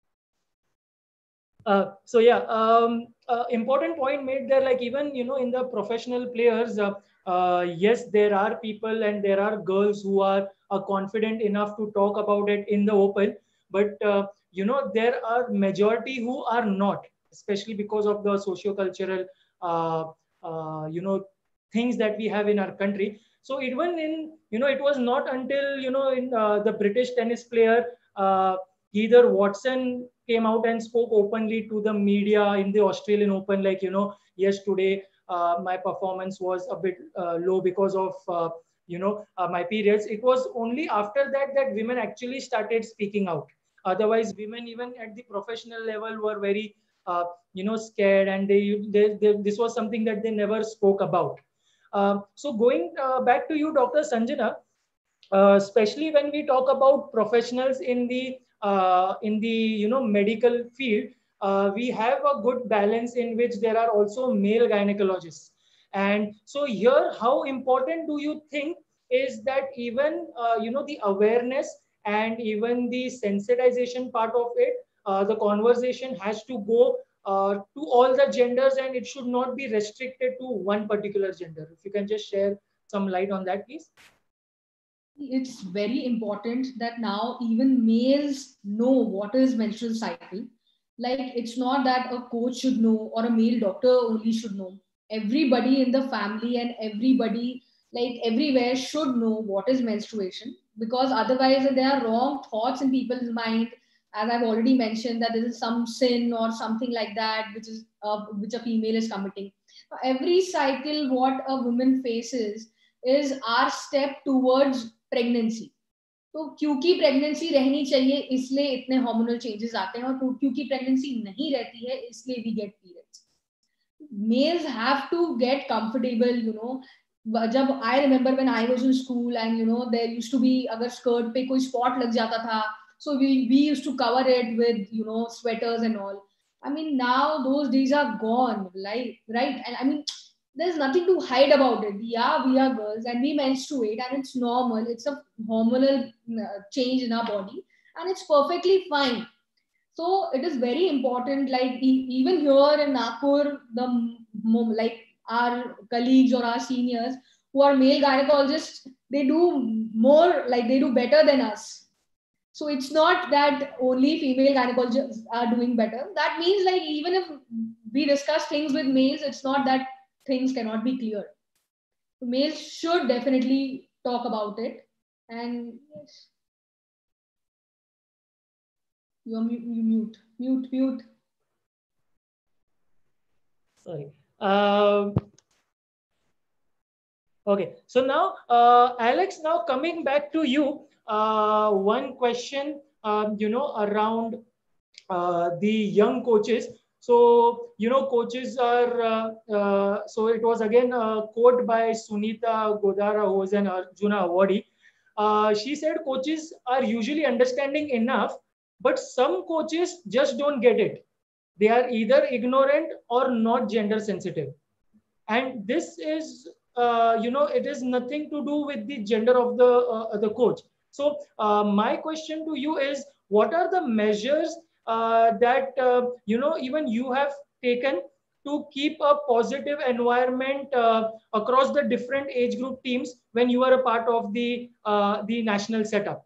So yeah, important point made there, like even, in the professional players, yes, there are people and there are girls who are confident enough to talk about it in the open, but there are majority who are not, especially because of the socio-cultural things that we have in our country. So even in, it was not until, in the British tennis player, Heather Watson came out and spoke openly to the media in the Australian Open, like, yes, today my performance was a bit low because of, my periods. It was only after that that women actually started speaking out. Otherwise, women, even at the professional level, were very, scared, and this was something that they never spoke about. So going back to you, Dr. Sanjana, especially when we talk about professionals in the medical field, we have a good balance in which there are also male gynecologists. And so here, how important do you think is that even the awareness and even the sensitization part of it, the conversation has to go to all the genders, and it should not be restricted to one particular gender. If you can just share some light on that, please. It's very important that now even males know what is menstrual cycle. Like, it's not that a coach should know or a male doctor only should know. Everybody in the family and everybody, like everywhere, should know what is menstruation, because otherwise there are wrong thoughts in people's mind, as I've already mentioned, that there is some sin or something like that which a female is committing. Every cycle what a woman faces is our step towards pregnancy. तो क्योंकि pregnancy रहनी चाहिए इसलिए इतने hormonal changes आते हैं, और क्योंकि प्रेगनेंसी नहीं रहती है इसलिए we get periods. Males have to get comfortable, जब I remember when I was in school and there used to be, अगर स्कर्ट पे कोई स्पॉट लग जाता था, so we used to cover it with sweaters and all. I mean, now those days are gone, right? And I mean, there's nothing to hide about it. Yeah, we are girls and we menstruate and it's normal. It's a hormonal change in our body and it's perfectly fine. So it is very important, like even here in Nagpur, like our colleagues or our seniors who are male gynecologists, they do more, like they do better than us. So it's not that only female gynecologists are doing better. That means, like, even if we discuss things with males, it's not that things cannot be clear. So males should definitely talk about it. And yes, you mute. Sorry. Um, okay, so now, Alex, now coming back to you, one question, around the young coaches. So, coaches are, so it was again a quote by Sunita Godara, who was an Arjuna awardee. She said coaches are usually understanding enough, but some coaches just don't get it. They are either ignorant or not gender sensitive. And this is, it is nothing to do with the gender of the coach. So my question to you is, what are the measures that even you have taken to keep a positive environment across the different age group teams when you are a part of the national setup?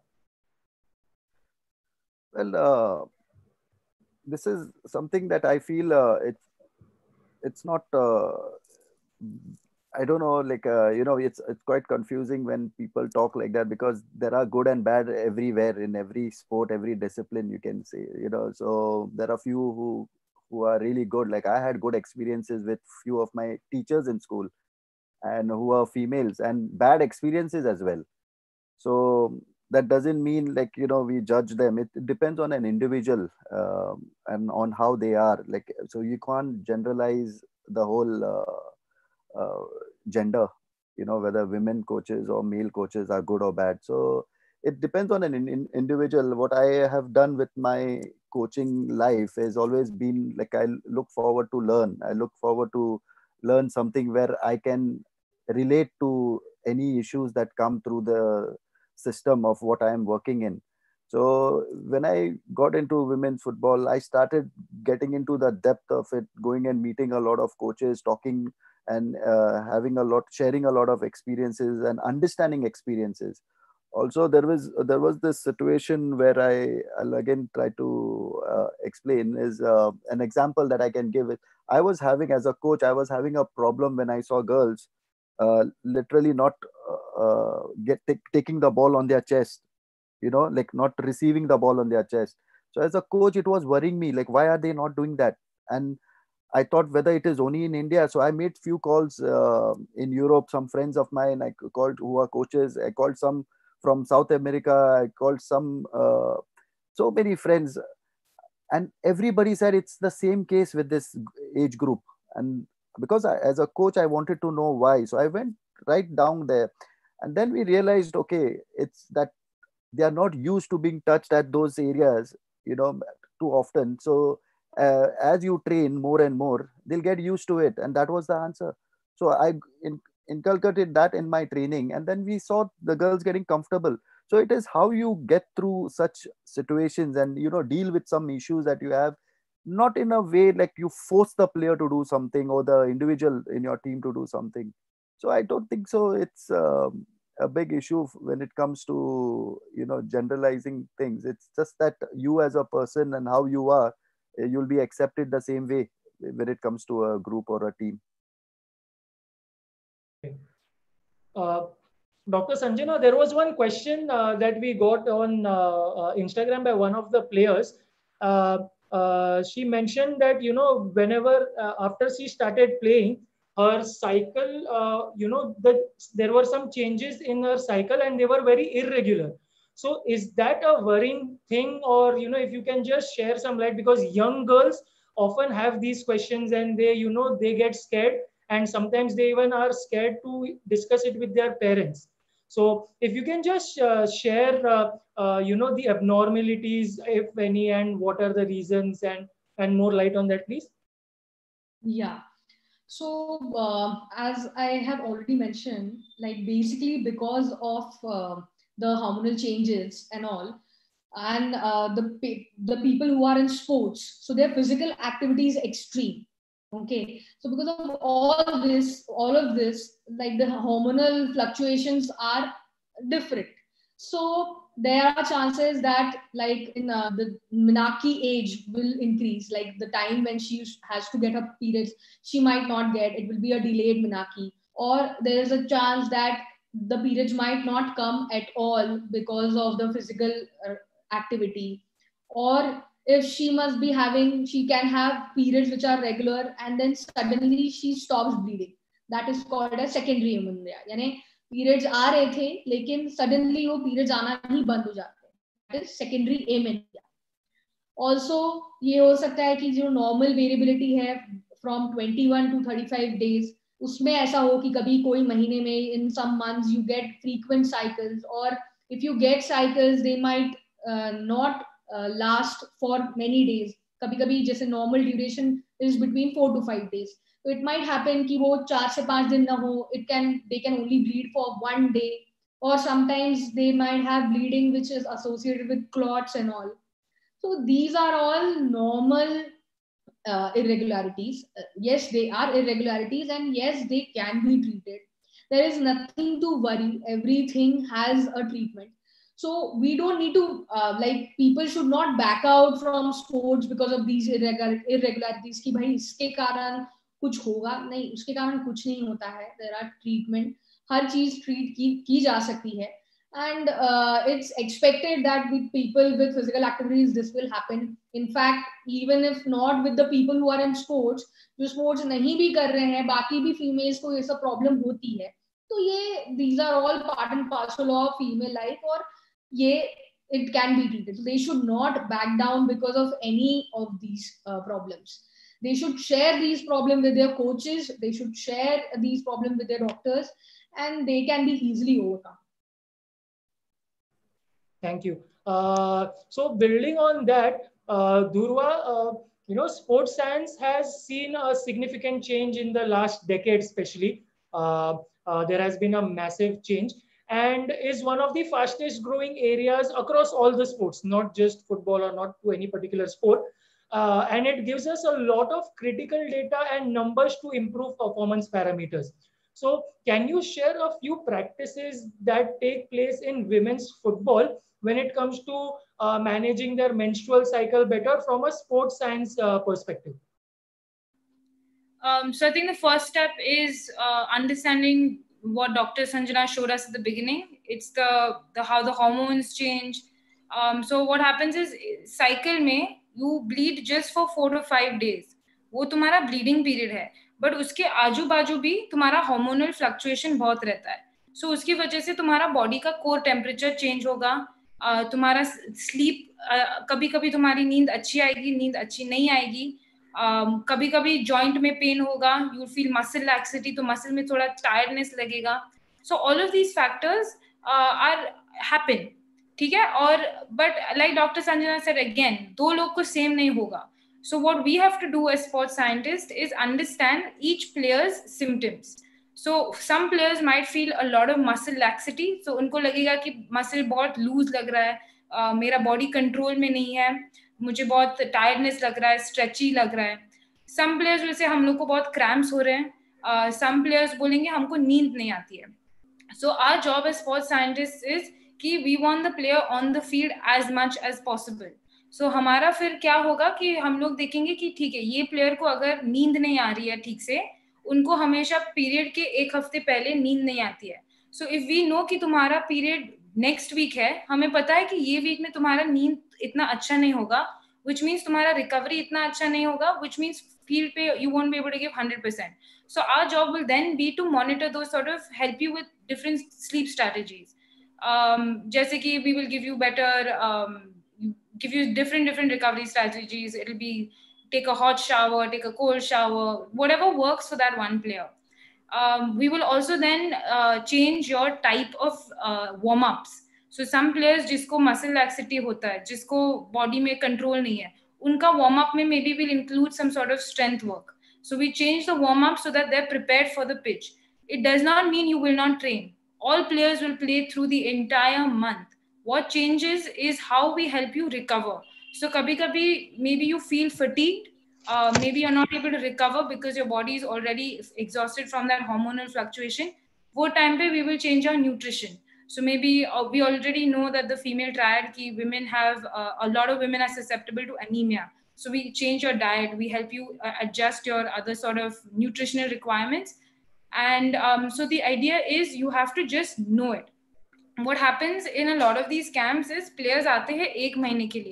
Well, this is something that I feel it's not. I don't know, like it's quite confusing when people talk like that, because there are good and bad everywhere in every sport, every discipline, you can say. So there are few who are really good. Like I had good experiences with few of my teachers in school, and who are females, and bad experiences as well. So that doesn't mean, like, we judge them. It depends on an individual, and on how they are, like, so you can't generalize the whole gender, whether women coaches or male coaches are good or bad. So it depends on an individual. What I have done with my coaching life has always been like, I look forward to learn. I look forward to learn something where I can relate to any issues that come through the system of what I am working in. So when I got into women's football, I started getting into the depth of it, going and meeting a lot of coaches, talking and sharing a lot of experiences and understanding experiences. Also, there was this situation where I'll again try to explain, is an example that I can give it. I was having, as a coach, I was having a problem when I saw girls literally not taking the ball on their chest, like not receiving the ball on their chest. So as a coach, it was worrying me, like, why are they not doing that? And I thought whether it is only in India. So I made few calls in Europe. Some friends of mine I called, who are coaches. I called some from South America. I called some, so many friends, and everybody said it's the same case with this age group. And because as a coach, I wanted to know why. So I went right down there, and then we realized, okay, it's that they are not used to being touched at those areas, too often. So as you train more and more, they'll get used to it. And that was the answer. So I inculcated that in my training, and then we saw the girls getting comfortable. So it is how you get through such situations and, deal with some issues that you have, not in a way like you force the player to do something or the individual in your team to do something. So I don't think so. It's a big issue when it comes to, generalizing things. It's just that you as a person and how you are, you'll be accepted the same way when it comes to a group or a team. Uh, Dr. Sanjana, there was one question that we got on Instagram by one of the players. She mentioned that, whenever after she started playing, her cycle, there were some changes in her cycle and they were very irregular. So is that a worrying thing? Or, if you can just share some light, because young girls often have these questions and they get scared, and sometimes they even are scared to discuss it with their parents. So if you can just share, the abnormalities, if any, and what are the reasons, and more light on that, please. Yeah. So as I have already mentioned, like basically because of the hormonal changes and all, and the people who are in sports, so their physical activity is extreme. Okay, so because of all of this, like the hormonal fluctuations are different. So there are chances that, like in the menarche age will increase, like the time when she has to get her periods, she might not get, it will be a delayed menarche. Or there is a chance that the periods might not come at all because of the physical activity. Or if she can have periods which are regular and then suddenly she stops bleeding. That is called as secondary amenorrhea. यानी periods आ रहे थे लेकिन suddenly वो periods आना ही बंद हो जाते हैं. That is secondary amenorrhea. Also ये हो सकता है कि जो normal variability है from 21 to 35 days, उसमें ऐसा हो कि कभी कोई महीने में in some months you get frequent cycles, or if you get cycles they might not last for many days. कभी कभी जैसे normal duration is between 4 to 5 days, so it might happen कि वो 4 से 5 दिन ना हो, they can only bleed for 1 day, or sometimes they might have bleeding which is associated with clots and all. So these are all normal irregularities. Yes, they are irregularities, and yes, they can be treated. There is nothing to worry. Everything has a treatment. So we don't need to people should not back out from sports because of these irregularities. कि भाई इसके कारण कुछ होगा, नहीं, उसके कारण कुछ नहीं होता है. There are treatment. हर चीज treat की जा सकती है. And it's expected that with people with physical activities this will happen. In fact, even if not with the people who are in sports, जो sports नहीं भी कर रहे हैं, बाकी भी females को ये सब problem होती है. तो ये these are all part and parcel of female life, और ये it can be treated. So they should not back down because of any of these problems. They should share these problems with their coaches. They should share these problems with their doctors, and they can be easily overcome. Thank you. So building on that, Dhruva, sports science has seen a significant change in the last decade, especially. There has been a massive change and is one of the fastest growing areas across all the sports, not just football or not to any particular sport. And it gives us a lot of critical data and numbers to improve performance parameters. So can you share a few practices that take place in women's football when it comes to managing their menstrual cycle better from a sports science perspective? So I think the first step is understanding what Dr. Sanjana showed us at the beginning. It's the how the hormones change. So what happens is cycle में you bleed just for 4 to 5 days. वो तुम्हारा bleeding period है. But उसके आजू बाजू भी तुम्हारा hormonal fluctuation बहुत रहता है. So उसकी वजह से तुम्हारा body का core temperature change होगा. तुम्हारा sleep कभी कभी तुम्हारी नींद अच्छी आएगी, नींद अच्छी नहीं आएगी. कभी कभी जॉइंट में पेन होगा, यू फील मसल लैक्सिटी, तो मसल में थोड़ा टायर्डनेस लगेगा. So all of these factors are happen, ठीक है. और but like doctor Sanjana said again, दो लोग को सेम नहीं होगा. So what we have to do as sports scientist is understand each players symptoms. So some players might feel a lot of muscle laxity, so उनको लगेगा कि muscle बहुत loose लग रहा है, मेरा बॉडी कंट्रोल में नहीं है, मुझे बहुत टायर्डनेस लग रहा है, स्ट्रेची लग रहा है. सम प्लेयर्स जैसे हम लोग को बहुत क्रैम्प्स हो रहे हैं, सम प्लेयर्स बोलेंगे हमको नींद नहीं आती है. So our job as sports scientist is कि we want the player on the field as much as possible. So हमारा फिर क्या होगा कि हम लोग देखेंगे कि ठीक है, ये प्लेयर को अगर नींद नहीं आ रही है ठीक से, उनको हमेशा पीरियड के एक हफ्ते पहले नींद नहीं आती है. सो इफ वी नो कि तुम्हारा पीरियड नेक्स्ट वीक है, हमें पता है कि ये वीक में तुम्हारा नींद इतना अच्छा नहीं होगा, which means तुम्हारा रिकवरी इतना अच्छा नहीं होगा, which means फील्ड पे you won't be able to give 100%. So our job will then be to monitor those, sort of help you with different sleep strategies. जैसे कि we will give you better, give you different recovery strategies. It'll be take a hot shower, take a cold shower, whatever works for that one player. We will also then change your type of warm-ups. So some players जिसको muscle laxity होता है, जिसको body में control नहीं है, उनका warm-up में maybe will include some sort of strength work. So we change the warm-up so that they're prepared for the pitch. It does not mean you will not train. All players will play through the entire month. What changes is how we help you recover. So kabhi-kabhi maybe you feel fatigued, maybe you're not able to recover because your body is already exhausted from that hormonal fluctuation. वो time पे we will change our nutrition. So maybe we already know that the female triad ki women have, a lot of women are susceptible to anemia. So we change your diet, we help you adjust your other sort of nutritional requirements. And so the idea is you have to just know it. What happens in a lot of these camps is players आते हैं एक महीने के लिए,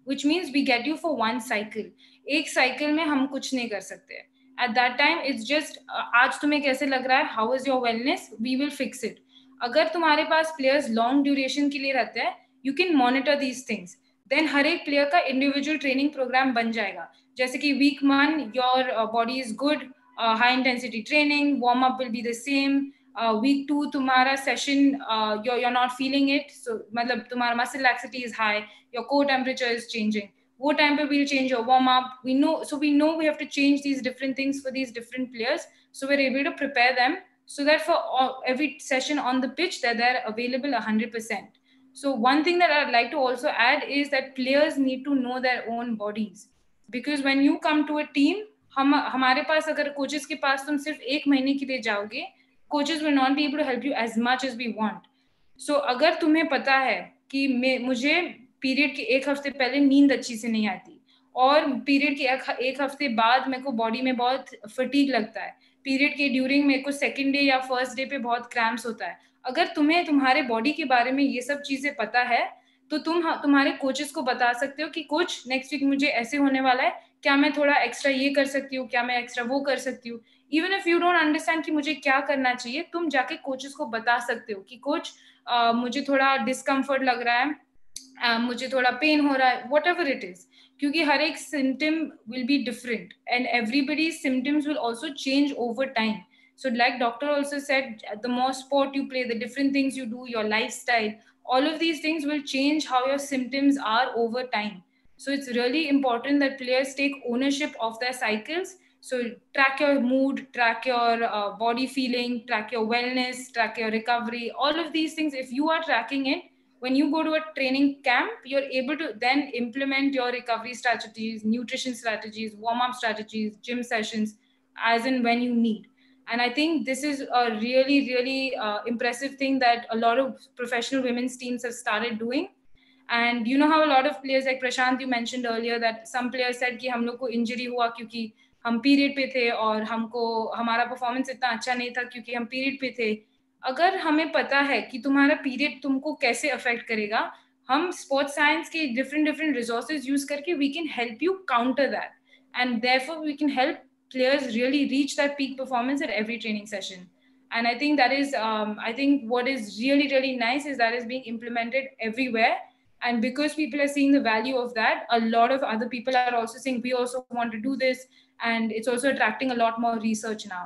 which means we get you for one cycle. एक cycle में हम कुछ नहीं कर सकते. At that time, it's just आज तुम्हें कैसे लग रहा है? How is your wellness? We will fix it. अगर तुम्हारे पास players long duration के लिए रहते हैं, you can monitor these things. Then हर एक player का individual training program बन जाएगा. जैसे कि week 1, your body is good, high intensity training, warm up will be the same. Week 2 तुम्हारा session, you're not feeling it, so मतलब तुम्हारा muscle laxity is high, your core temperature is changing. What time we'll change your warm up. We know we have to change these different things for these different players, so we're able to prepare them so that for every session on the pitch that they're available 100%. So one thing that I'd like to also add is that players need to know their own bodies, because when you come to a team, हमारे पास अगर coaches के पास तुम सिर्फ एक महीने के लिए जाओगे, coaches will not be able to help you as much as we want. So अगर तुम्हें पता है कि मुझे पीरियड के एक हफ्ते पहले नींद अच्छी से नहीं आती, और पीरियड के एक हफ्ते बाद मेरे को बॉडी में बहुत फटीग लगता है, पीरियड के ड्यूरिंग मेरे को सेकंड डे या फर्स्ट डे पे बहुत क्रैम्प्स होता है, अगर तुम्हें तुम्हारे बॉडी के बारे में ये सब चीजें पता है, तो तुम्हारे कोचेस को बता सकते हो कि कोच नेक्स्ट वीक मुझे ऐसे होने वाला है, क्या मैं थोड़ा एक्स्ट्रा ये कर सकती हूँ, क्या मैं एक्स्ट्रा वो कर सकती हूँ. Even if you don't understand कि मुझे क्या करना चाहिए, तुम जाके कोचेस को बता सकते हो कि कोच मुझे थोड़ा डिस्कम्फर्ट लग रहा है, मुझे थोड़ा पेन हो रहा है, whatever it is, क्योंकि हर एक symptom will be different and everybody's symptoms will also change over time. So like doctor also said, the more sport you play, the different things you do, your lifestyle, all of these things will change how your symptoms are over time. So it's really important that players take ownership of their cycles. So track your mood, track your body feeling, track your wellness, track your recovery, all of these things. If you are tracking it, when you go to a training camp, you're able to then implement your recovery strategies, nutrition strategies, warm-up strategies, gym sessions, as in when you need. And I think this is a really, really impressive thing that a lot of professional women's teams have started doing. And you know how a lot of players, like Prashant, you mentioned earlier, that some players said कि हम लोग को injury हुआ क्योंकि हम period पे थे और हमारा performance इतना अच्छा नहीं था क्योंकि हम period पे थे. अगर हमें पता है कि तुम्हारा पीरियड तुमको कैसे अफेक्ट करेगा, हम स्पोर्ट्स साइंस के डिफरेंट रिसोर्सेज यूज करके we can help you counter that, and therefore we can help players really reach that peak performance at every training session. And I think that is I think what is really, really nice is that is being implemented everywhere, and because people are seeing the value of that, a lot of other people are also saying we also want to do this, and it's also attracting a lot more research now.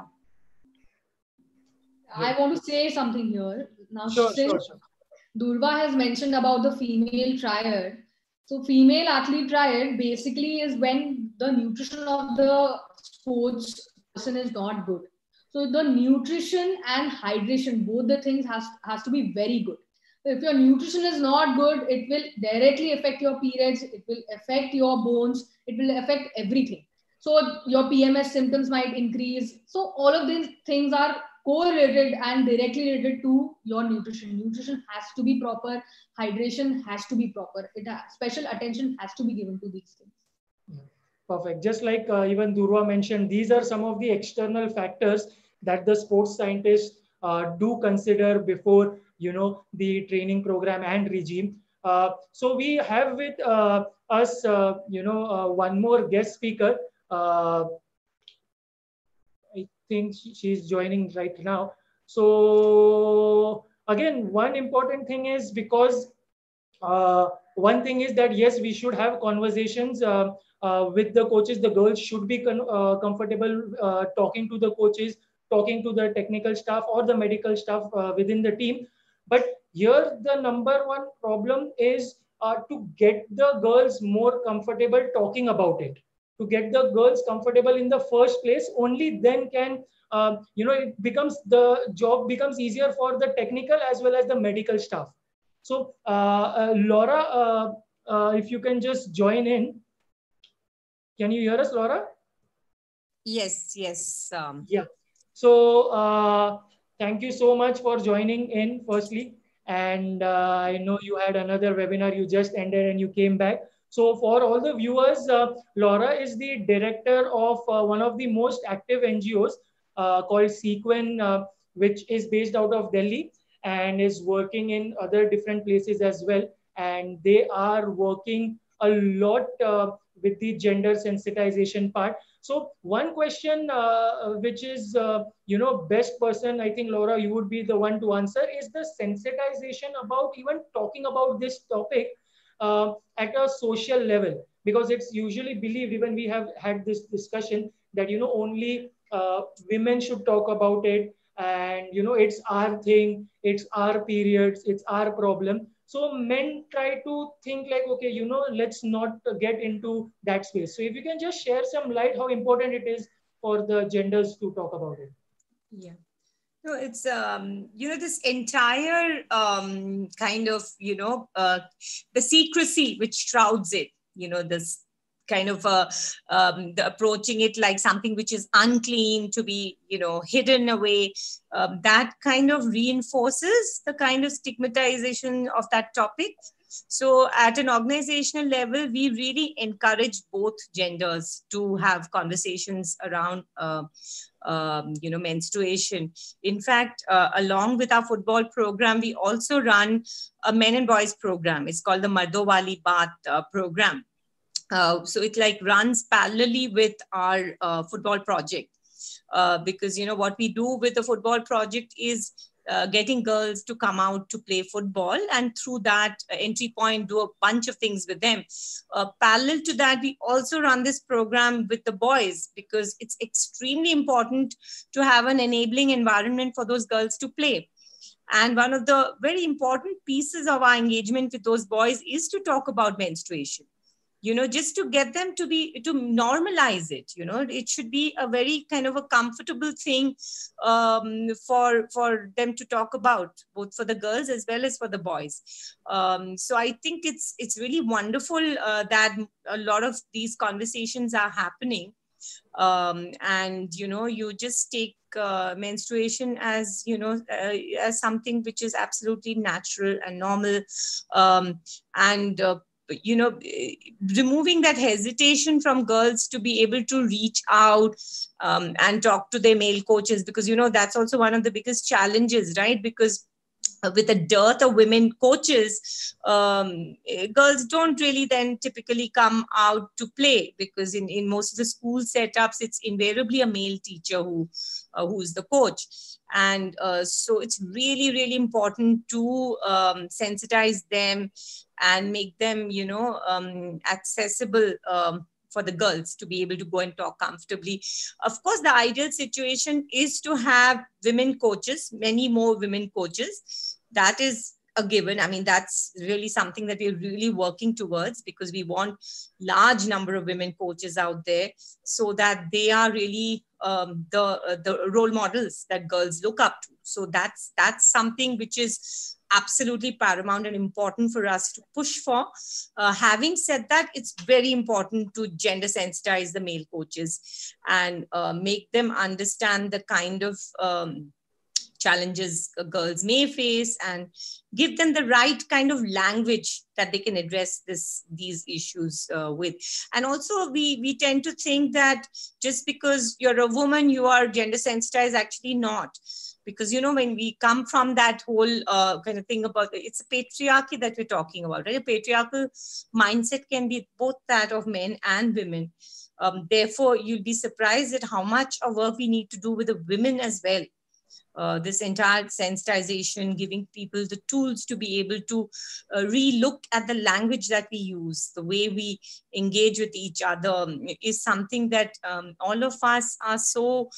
I want to say something here. Now, Sure. Durva has mentioned about the female triad. So female athlete triad basically is when the nutrition of the sports person is not good. So the nutrition and hydration, both the things has to be very good. So if your nutrition is not good, it will directly affect your periods, it will affect your bones, it will affect everything. So your PMS symptoms might increase. So all of these things are correlated and directly related to your nutrition. Nutrition has to be proper, hydration has to be proper. Special attention has to be given to these things. Perfect. Just like even Durva mentioned, these are some of the external factors that the sports scientists do consider before, the training program and regime. So we have with us, one more guest speaker. I think she's joining right now. So again, one important thing is because one thing is that yes, we should have conversations with the coaches. The girls should be comfortable talking to the coaches, talking to the technical staff or the medical staff within the team. But here the number one problem is to get the girls more comfortable talking about it. To get the girls comfortable in the first place, only then can the job becomes easier for the technical as well as the medical staff. So Laura, if you can just join in. Can you hear us, Laura? Yes. Yeah. So thank you so much for joining in firstly. And I know you had another webinar you just ended and you came back. So for all the viewers, Laura is the director of one of the most active NGOs called Sequin, which is based out of Delhi and is working in other different places as well. And they are working a lot with the gender sensitization part. So one question, which is, best person, I think, Laura, you would be the one to answer, is the sensitization about even talking about this topic at a social level, because it's usually believed, even we have had this discussion, that, only women should talk about it, and, it's our thing, it's our periods, it's our problem. So men try to think like, okay, let's not get into that space. So if you can just share some light how important it is for the genders to talk about it. Yeah. No, it's this entire kind of the secrecy which shrouds it. This kind of the approaching it like something which is unclean, to be hidden away. That kind of reinforces the kind of stigmatization of that topic. So at an organizational level, we really encourage both genders to have conversations around menstruation. In fact, along with our football program, we also run a men and boys program. It's called the Mardo Wali Baat program. So it like runs parallelly with our football project, because what we do with the football project is getting girls to come out to play football, and through that entry point do a bunch of things with them. Parallel to that, we also run this program with the boys, because it's extremely important to have an enabling environment for those girls to play. And one of the very important pieces of our engagement with those boys is to talk about menstruation. Just to get them to normalize it. It should be a very kind of a comfortable thing for them to talk about, both for the girls as well as for the boys. So I think it's really wonderful that a lot of these conversations are happening. And you just take menstruation as as something which is absolutely natural and normal, and removing that hesitation from girls to be able to reach out and talk to their male coaches, because that's also one of the biggest challenges, right? Because with a dearth of women coaches, girls don't really then typically come out to play, because in most of the school setups, it's invariably a male teacher who's the coach. And so it's really, really important to sensitize them and make them, accessible for the girls to be able to go and talk comfortably. Of course, the ideal situation is to have women coaches, many more women coaches. That is a given. I mean, that's really something that we're really working towards, because we want large number of women coaches out there, so that they are really the role models that girls look up to. So that's something which is absolutely paramount and important for us to push for. Having said that, it's very important to gender sensitize the male coaches and make them understand the kind of challenges girls may face, and give them the right kind of language that they can address these issues with. And also we tend to think that just because you're a woman, you are gender sensitized. Actually not. Because, when we come from that whole kind of thing about, it's a patriarchy that we're talking about, right? A patriarchal mindset can be both that of men and women. Therefore, you'll be surprised at how much of work we need to do with the women as well. This entire sensitization, giving people the tools to be able to re-look at the language that we use, the way we engage with each other, is something that all of us are so,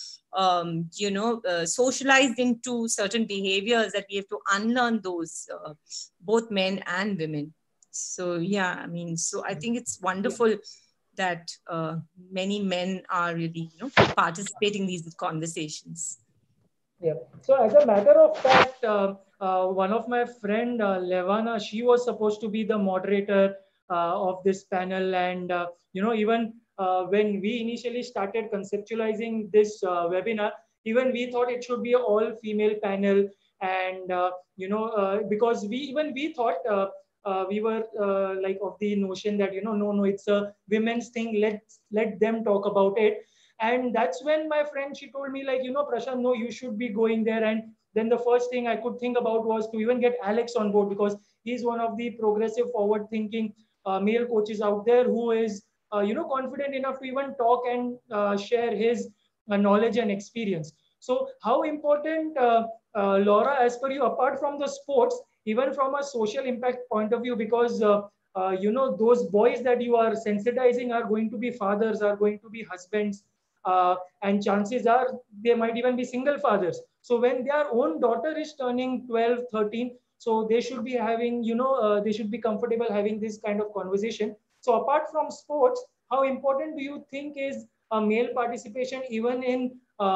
socialized into certain behaviors that we have to unlearn those, both men and women. So, yeah, I mean, so I think it's wonderful that many men are really, participating in these conversations. Yeah. So as a matter of fact, one of my friend, Levana, she was supposed to be the moderator of this panel. And, even when we initially started conceptualizing this webinar, even we thought it should be an all female panel. And, because we thought we were like of the notion that, no, it's a women's thing. Let them talk about it. And that's when my friend, she told me like, Prashant, no, you should be going there. And then the first thing I could think about was to even get Alex on board, because he's one of the progressive, forward thinking male coaches out there who is confident enough to even talk and share his knowledge and experience. So how important, Laura, as per you, apart from the sports, even from a social impact point of view, because those boys that you are sensitizing are going to be fathers, are going to be husbands, and chances are they might even be single fathers. So when their own daughter is turning 12, 13, so they should be having, they should be comfortable having this kind of conversation. So apart from sports, how important do you think is male participation even in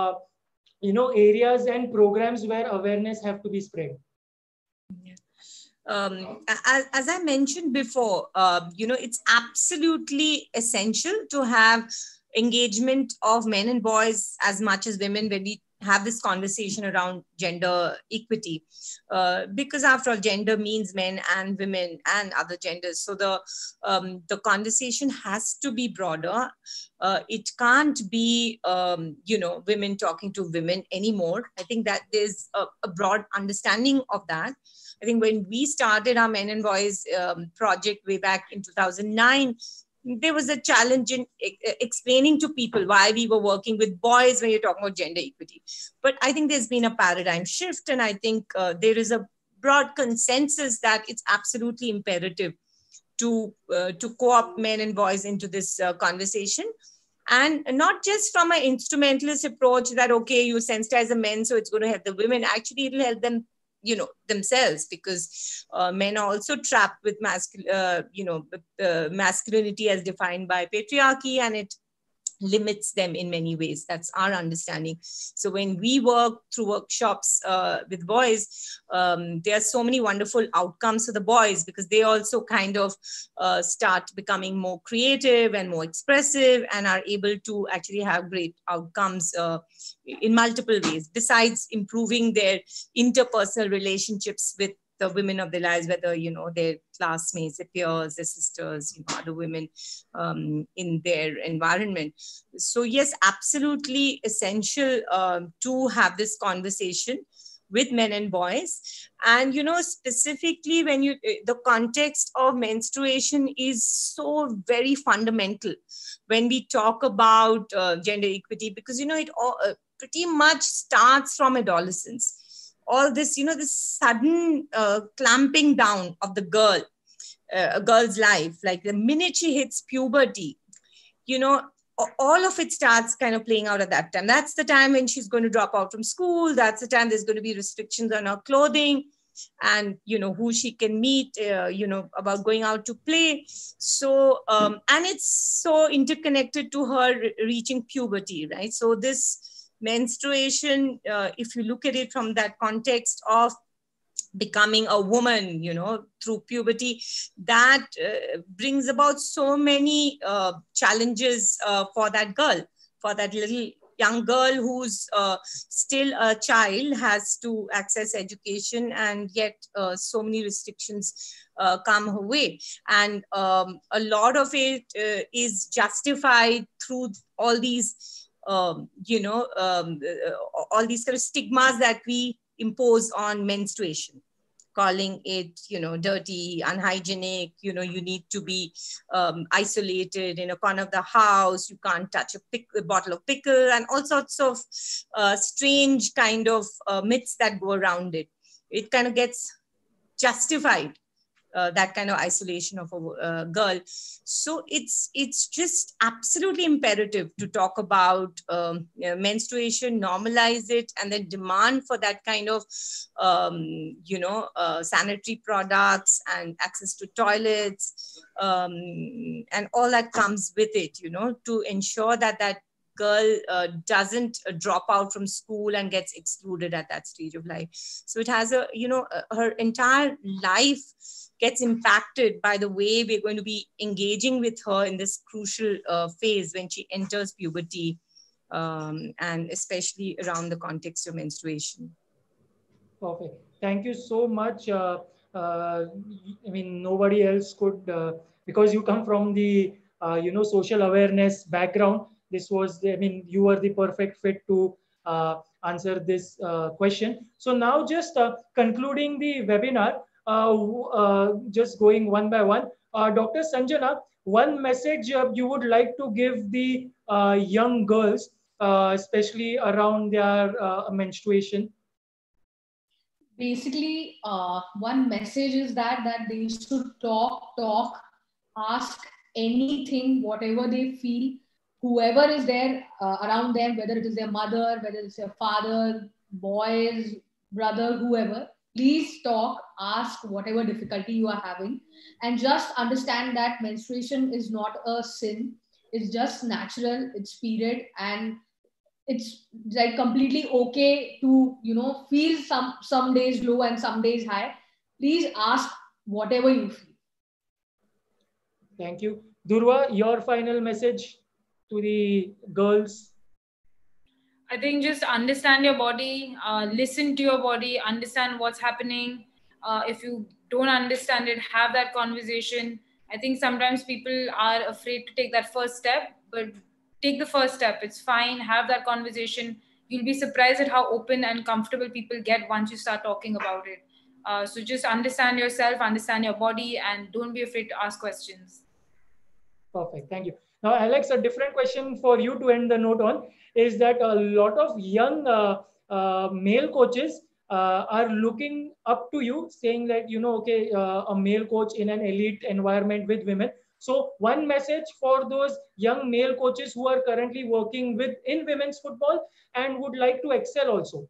areas and programs where awareness have to be spread? As I mentioned before, it's absolutely essential to have engagement of men and boys as much as women when we have this conversation around gender equity, because after all, gender means men and women and other genders. So the conversation has to be broader. It can't be women talking to women anymore. I think that there's a broad understanding of that. I think when we started our Men and Boys project way back in 2009, there was a challenge in explaining to people why we were working with boys when you're talking about gender equity. But I think there's been a paradigm shift, and I think there is a broad consensus that it's absolutely imperative to co-opt men and boys into this conversation. And not just from an instrumentalist approach that, okay, you sensitize the men, so it's going to help the women. Actually, it'll help them themselves, because men are also trapped with masculinity as defined by patriarchy, and it limits them in many ways. That's our understanding. So when we work through workshops with boys, there are so many wonderful outcomes for the boys, because they also kind of start becoming more creative and more expressive and are able to actually have great outcomes in multiple ways, besides improving their interpersonal relationships with the women of their lives, whether, their classmates, their peers, their sisters, other women in their environment. So yes, absolutely essential to have this conversation with men and boys. And, specifically when the context of menstruation is so very fundamental when we talk about gender equity, because, it all pretty much starts from adolescence. All this, this sudden clamping down of the girl, a girl's life, like the minute she hits puberty, all of it starts kind of playing out at that time. That's the time when she's going to drop out from school. That's the time there's going to be restrictions on her clothing and, who she can meet, about going out to play. So, and it's so interconnected to her reaching puberty, right? So this menstruation, if you look at it from that context of becoming a woman, through puberty, that brings about so many challenges for that girl, for that little young girl who's still a child, has to access education, and yet so many restrictions come her way. And a lot of it is justified through all these all these kind of stigmas that we impose on menstruation, calling it, dirty, unhygienic, you need to be isolated in a corner of the house, you can't touch a bottle of pickle, and all sorts of strange kind of myths that go around it. It kind of gets justified, that kind of isolation of a girl. So it's just absolutely imperative to talk about menstruation, normalize it, and then demand for that kind of sanitary products and access to toilets, and all that comes with it, to ensure that that girl doesn't drop out from school and gets excluded at that stage of life. So it has her entire life gets impacted by the way we're going to be engaging with her in this crucial phase when she enters puberty, and especially around the context of menstruation. Perfect. Thank you so much. Nobody else could, because you come from the, social awareness background. This was, you were the perfect fit to answer this question. So now just concluding the webinar, just going one by one. Dr. Sanjana, one message you would like to give the young girls, especially around their menstruation? Basically, one message is that they should talk, ask anything, whatever they feel, whoever is there around them, whether it is their mother, whether it's their father, boys, brother, whoever. Please talk, ask whatever difficulty you are having, and just understand that menstruation is not a sin. It's just natural. It's period, and it's like completely okay to feel some days low and some days high. Please ask whatever you feel. Thank you. Durva, your final message to the girls? I think just understand your body, listen to your body, understand what's happening. If you don't understand it, have that conversation. I think sometimes people are afraid to take that first step, but take the first step. It's fine. Have that conversation. You'll be surprised at how open and comfortable people get once you start talking about it. So just understand yourself, understand your body, and don't be afraid to ask questions. Perfect. Thank you. Now, Alex, a different question for you to end the note on is that a lot of young male coaches are looking up to you, saying that, okay, a male coach in an elite environment with women. So, one message for those young male coaches who are currently working in women's football and would like to excel also.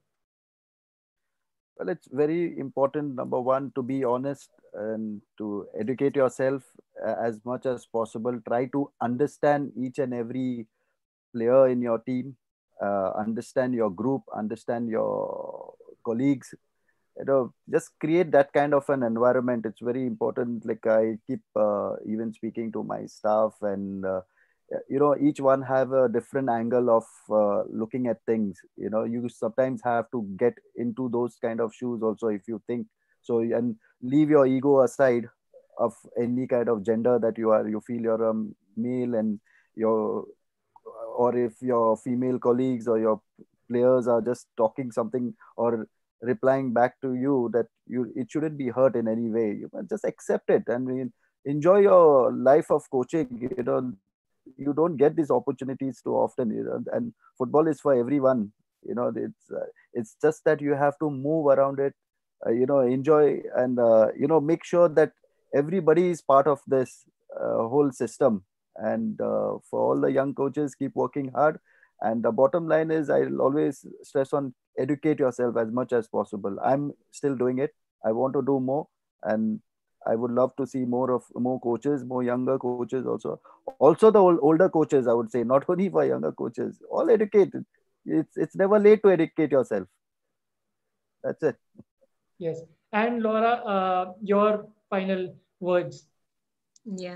Well, it's very important, number one, to be honest and to educate yourself as much as possible. Try to understand each and every player in your team, understand your group, understand your colleagues. Just create that kind of an environment. It's very important. Like I keep even speaking to my staff, and each one have a different angle of looking at things. You sometimes have to get into those kind of shoes also, if you think so, and leave your ego aside of any kind of gender that you feel you're a male, and your or if your female colleagues or your players are just talking something or replying back to you, that it shouldn't be hurt in any way. You can just accept it and enjoy your life of coaching. You don't get these opportunities too often, and football is for everyone. It's just that you have to move around it, enjoy, and make sure that everybody is part of this whole system. And for all the young coaches, keep working hard. And the bottom line is, I'll always stress on educate yourself as much as possible. I'm still doing it. I want to do more, and I would love to see more coaches, more younger coaches also the older coaches, I would say, not only for younger coaches, all educated. It's never late to educate yourself. That's it. Yes. And Laura, your final words. Yeah.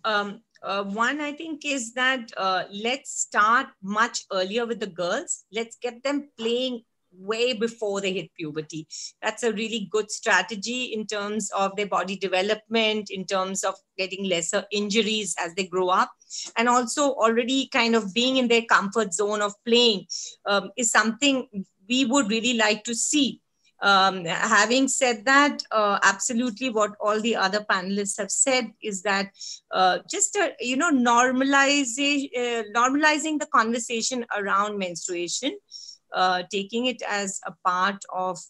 One, I think, is that let's start much earlier with the girls. Let's get them playing way before they hit puberty. That's a really good strategy in terms of their body development, in terms of getting lesser injuries as they grow up, and also already kind of being in their comfort zone of playing is something we would really like to see. Having said that, absolutely what all the other panelists have said is that just normalizing the conversation around menstruation, taking it as a part of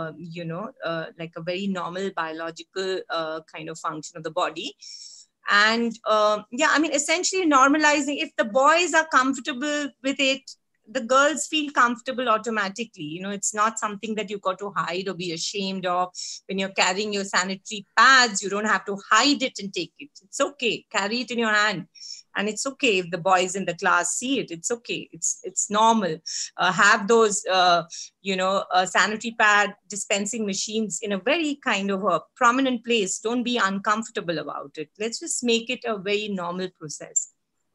like a very normal biological kind of function of the body. And essentially normalizing. If the boys are comfortable with it, the girls feel comfortable automatically. It's not something that you got to hide or be ashamed of. When you're carrying your sanitary pads, you don't have to hide it and take it. It's okay. Carry it in your hand. And it's okay if the boys in the class see it. It's okay. It's normal. Have those, sanitary pad dispensing machines in a very kind of a prominent place. Don't be uncomfortable about it. Let's just make it a very normal process.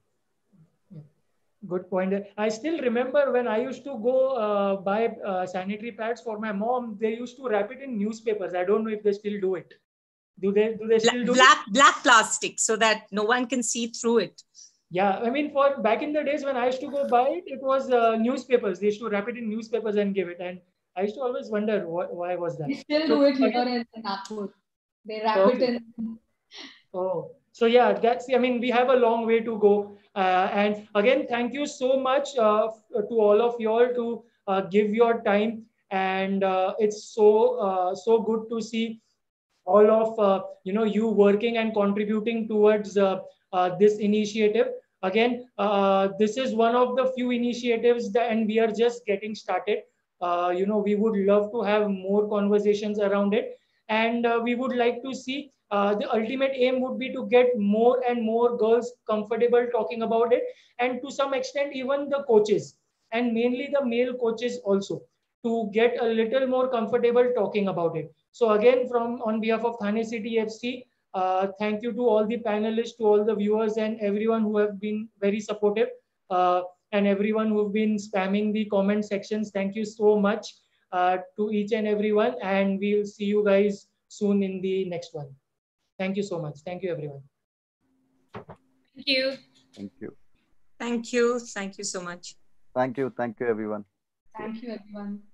Good point. I still remember when I used to go buy sanitary pads for my mom, they used to wrap it in newspapers. I don't know if they still do it. Do they still do black plastic so that no one can see through it? Yeah, I mean, for back in the days when I used to go buy it, it was newspapers. They used to wrap it in newspapers and give it. And I used to always wonder why was that. We still do it here in Nagpur. They wrap it in. Oh, so yeah, that's, I mean, we have a long way to go. And again, thank you so much to all of you all to give your time. And it's so good to see all of you working and contributing towards this initiative. Again, this is one of the few initiatives that, and we are just getting started. We would love to have more conversations around it, and we would like to see the ultimate aim would be to get more and more girls comfortable talking about it, and to some extent even the coaches, and mainly the male coaches also, to get a little more comfortable talking about it. So again, from on behalf of Thane City FC, thank you to all the panelists, to all the viewers, and everyone who have been very supportive, uh, and everyone who've been spamming the comment sections. Thank you so much to each and everyone, and we'll see you guys soon in the next one. Thank you so much. Thank you, everyone. Thank you. Thank you. Thank you. Thank you so much. Thank you. Thank you, everyone. Thank you, everyone.